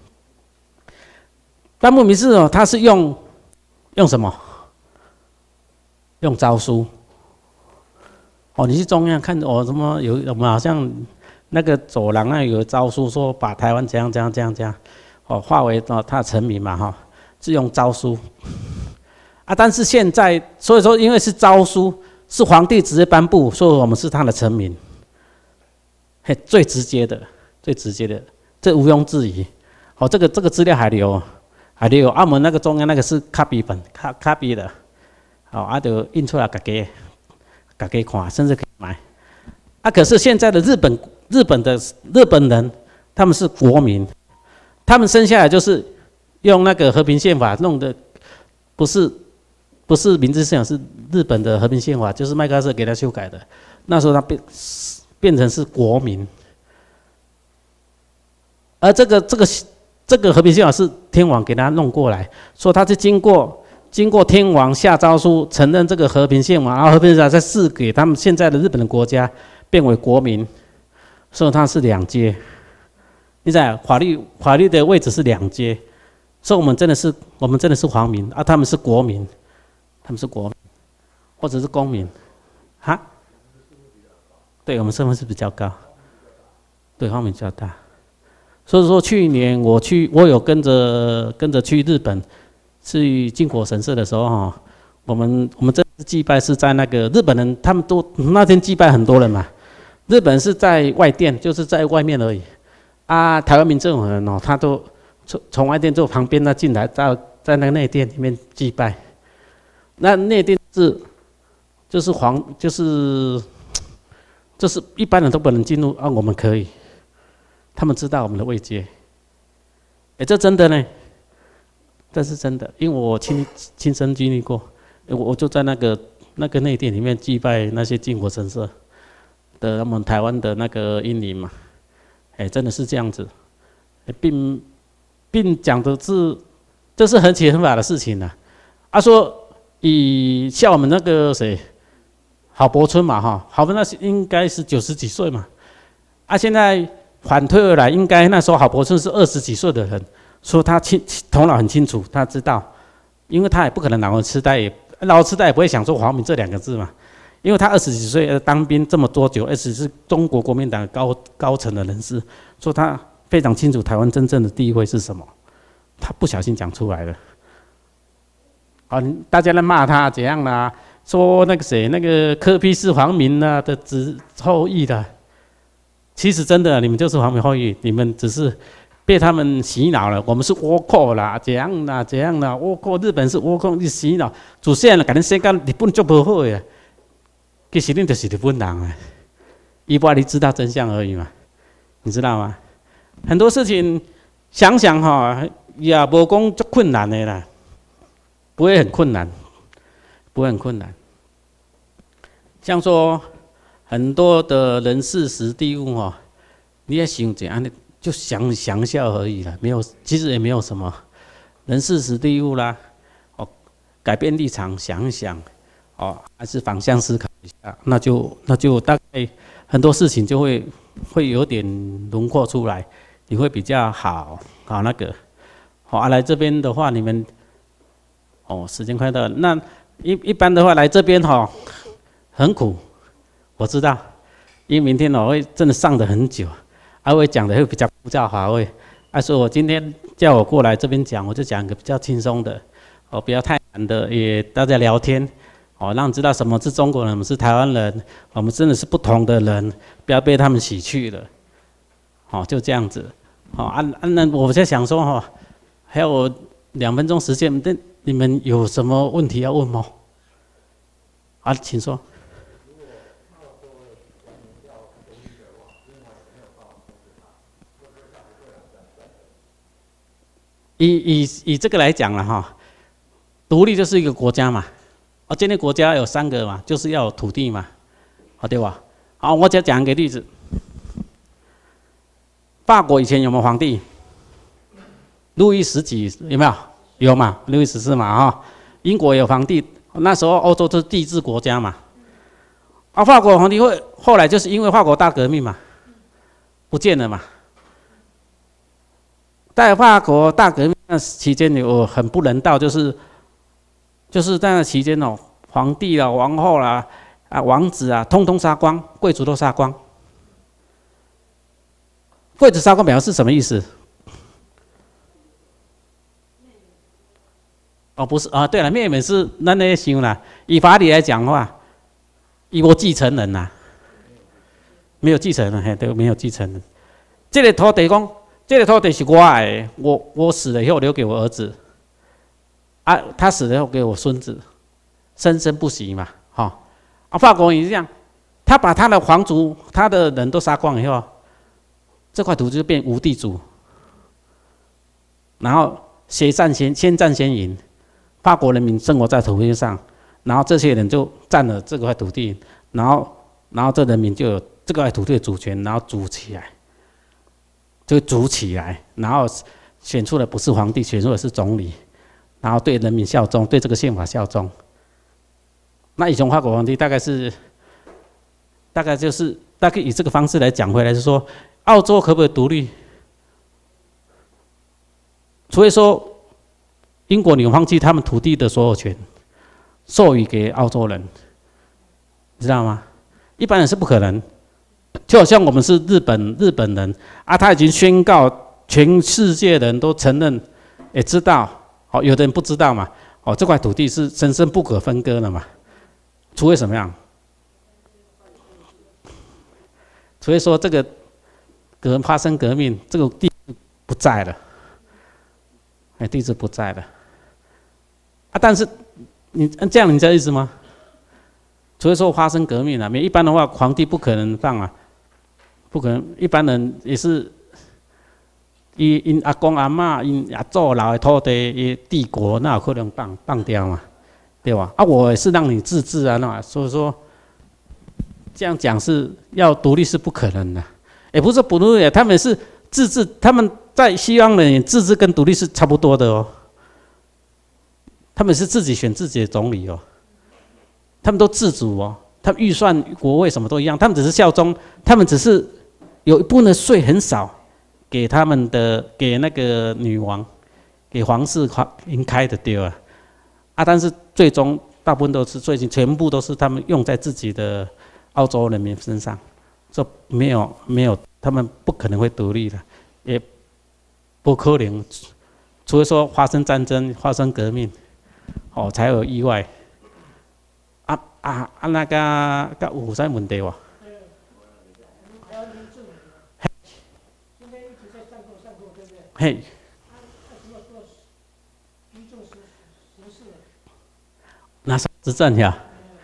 颁布明治哦，他是用什么？用诏书。你去中央看什么我们好像那个走廊那有诏书说把台湾怎样，划为他的臣民嘛，哈，是用诏书。但是现在，所以说因为是诏书，是皇帝直接颁布，所以我们是他的臣民，最直接的，这毋庸置疑。这个资料还留，我们那个中央那个是卡比本，卡比的，就印出来给大家看，甚至可以买。可是现在的日本人，他们是国民，他们生下来就是用那个和平宪法弄的，不是明治宪法，是日本的和平宪法，就是麦克阿瑟给他修改的。那时候他变成是国民，而这个和平宪法是天皇给他弄过来，说他是经过天皇下诏书承认这个和平宪法，然后和平宪法再赐给他们现在的日本的国家，变为国民，所以它是2阶。你知道法律的位置是2阶，所以我们真的是皇民他们是国民，或者是公民，对，我们身份是比较高，对，方面比较大。所以说去年我有跟着去日本。去靖国神社的时候我们这次祭拜是在那个日本人，他们都那天祭拜很多人嘛。日本是在外殿，就是在外面而已。台湾民政府人他都从外殿就旁边进来，在那个内殿里面祭拜。那内殿就是一般人都不能进入我们可以。他们知道我们的位阶。这真的呢。这是真的，因为我亲身经历过，我就在那个内殿里面祭拜那些靖国神社的我们台湾的那个英灵嘛，真的是这样子，并讲的是这是很起很法的事情说像我们那个谁郝柏村嘛郝柏那应该是90几岁嘛，现在反推而来，应该那时候郝柏村是20几岁的人。说他头脑很清楚，他知道，因为他也不可能老人痴呆，也不会想说皇民这2个字嘛，因为他20几岁当兵这么多久，而且是中国国民党高层的人士，说他非常清楚台湾真正的地位是什么，他不小心讲出来了，大家在骂他怎样啦，说那个谁那个柯 P 是皇民的后裔的，其实真的你们就是皇民后裔，你们只是。被他们洗脑了，我们是倭寇啦，怎样啦，倭寇日本是倭寇，你洗脑，祖先了，感觉世界日本就不好呀，其实你就是日本人伊不你知道真相而已嘛，你知道吗？很多事情想也无讲足困难的啦，不会很困难，像说很多的人事时地物你也想怎样的？就想一下而已啦，其实也没有什么人事时地物啦，改变立场想一想，还是反向思考一下，那就大概很多事情就会有点轮廓出来，你会比较好那个，来这边的话，你们时间快到了，那一般的话来这边很苦，我知道，因为明天会真的上得很久。会讲的会比较枯燥乏味，所以我今天叫我过来这边讲，我就讲一个比较轻松的，不要太难的，也大家聊天，让你知道什么是中国人，什么是台湾人，我们真的是不同的人，不要被他们洗去了，就这样子，那我在想说还有2分钟时间， 你们有什么问题要问吗？啊，请说。以这个来讲了哈，独立就是一个国家嘛。啊，建立国家有3个嘛，就是要有土地嘛，好对吧？好，我再讲一个例子。法国以前有没有皇帝？路易十几有没有？有嘛，路易14嘛哈。英国有皇帝，那时候欧洲都是帝制国家嘛。啊，法国皇帝后来就是因为法国大革命嘛，不见了嘛。在法国大革命那期间有很不人道，就是在那期间哦，皇帝啦、王后啦、王子啊，通通杀光，贵族都杀光。贵族杀光表示什么意思？哦，不是啊，对了，灭门是咱咧想啦。以法理来讲的话，伊无继承人呐，没有继承人，嘿，对，没有继承人。这个土地讲，这个土地是我的，我死了以后留给我儿子，啊，他死了以后给我孙子，生生不息嘛，哈、哦。啊，法国也是这样，他把他的皇族、他的人都杀光以后，这块土地就变无地主，然后先战先赢。法国人民生活在土地上，然后这些人就占了这块土地，然后这人民就有这块土地的主权，然后组起来，然后选出的不是皇帝，选出的是总理，然后对人民效忠，对这个宪法效忠。那以前法国皇帝大概以这个方式来讲回来，是说澳洲可不可以独立？所以说。英国你放弃他们土地的所有权，授予给澳洲人，知道吗？一般人是不可能。就好像我们是日本人啊，他已经宣告全世界人都承认，也知道，哦，有的人不知道嘛，哦，这块土地是生生不可分割的嘛，除非什么样？除非说这个发生革命，这个地不在了。地址不在了，啊！但是你这样，你知道意思吗？除非说发生革命了，一般的话，皇帝不可能放啊，不可能。一般人也是，因阿公阿嬷、因阿祖留的土地、伊帝国，那有可能放掉嘛？对吧？啊，我也是让你自治啊，那所以说这样讲是要独立是不可能的，也不是不独立，他们是自治，他们。在西方人自治跟独立是差不多的哦，他们是自己选自己的总理哦，他们都自主哦，他们预算、国位什么都一样，他们只是效忠，他们只是有一部分的税很少，给那个女王，给皇室应开的对啊，但是最终大部分都是全部都是他们用在自己的澳洲人民身上，这没有，他们不可能会独立的，也。不可能，除非说发生战争、发生革命，哦，才有意外。那个有啥问题哇？嘿。那是执政呀？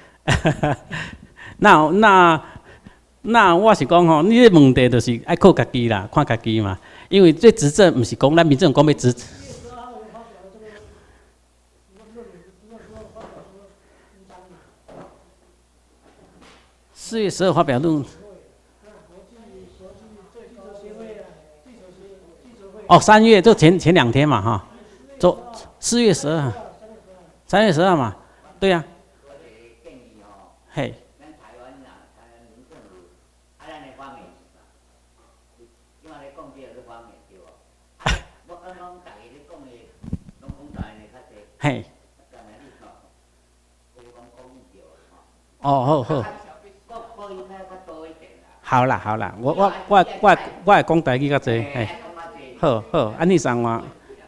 那我是讲吼，你的问题就是爱靠家己啦，看家己嘛。因为这执政不是讲咱民众讲要执。4月12发表论。哦，3月就前2天嘛哈，就4月12，3月12嘛，对呀、啊。嘿。嘿，哦好，好啦，我会讲台语较济，嘿，好，安尼送我，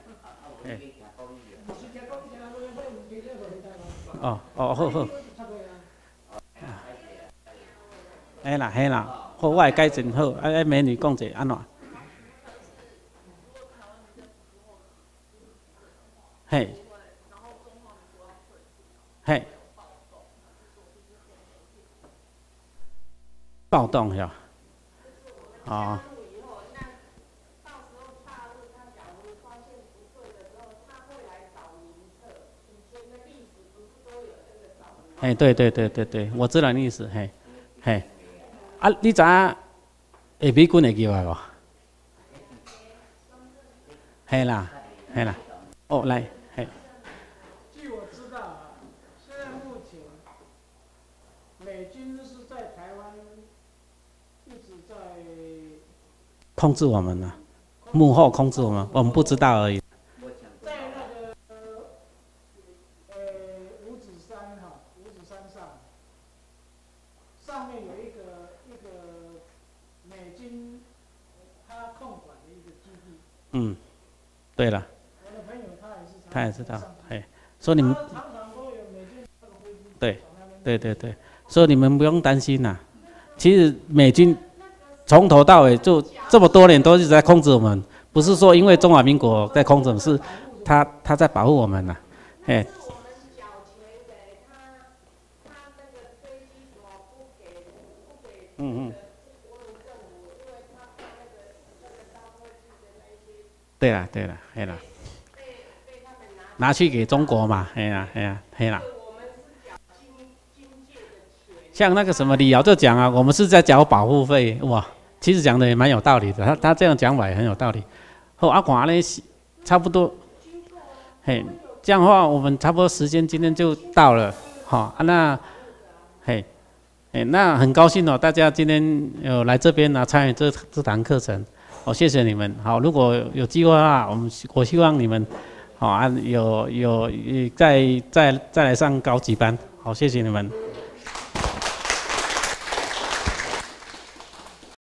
哦，好，嘿啦，好，我会改真好，美女讲者安怎？嘿。 嘿，暴动呀，哦。哎，对对对对对，我知道你意思，嘿，嘿，啊，你知影下美军会叫来无？嘿啦，嘿啦，哦，来，嘿， 据我知道啊，现在目前美军是在台湾一直在控制我们呢、幕后控制我们，我们不知道而已。 在那个五指山哈，五指山上面有一个美军他控管的一个基地。 嗯，对了， 我的朋友他也知道， 上去嘿，说你们常常都有美军那个飞机对从那边对对对，所以你们不用担心呐、其实美军从头到尾就这么多年都一直在控制我们，不是说因为中华民国在控制我们，是他在保护我们呐、哎，嗯嗯，对了对了，嘿啦，拿去给中国嘛，嘿啦嘿啦嘿啦。像那个什么李瑶就讲啊，我们是在缴保护费，哇，其实讲的也蛮有道理的，他这样讲法也很有道理。好，阿华呢，差不多，嘿，这样的话我们差不多时间今天就到了，好、那，嘿，哎，那很高兴哦，大家今天有来这边呢、参与这堂课程，哦，谢谢你们。好，如果有机会的话，我希望你们，好、有再来上高级班，好，谢谢你们。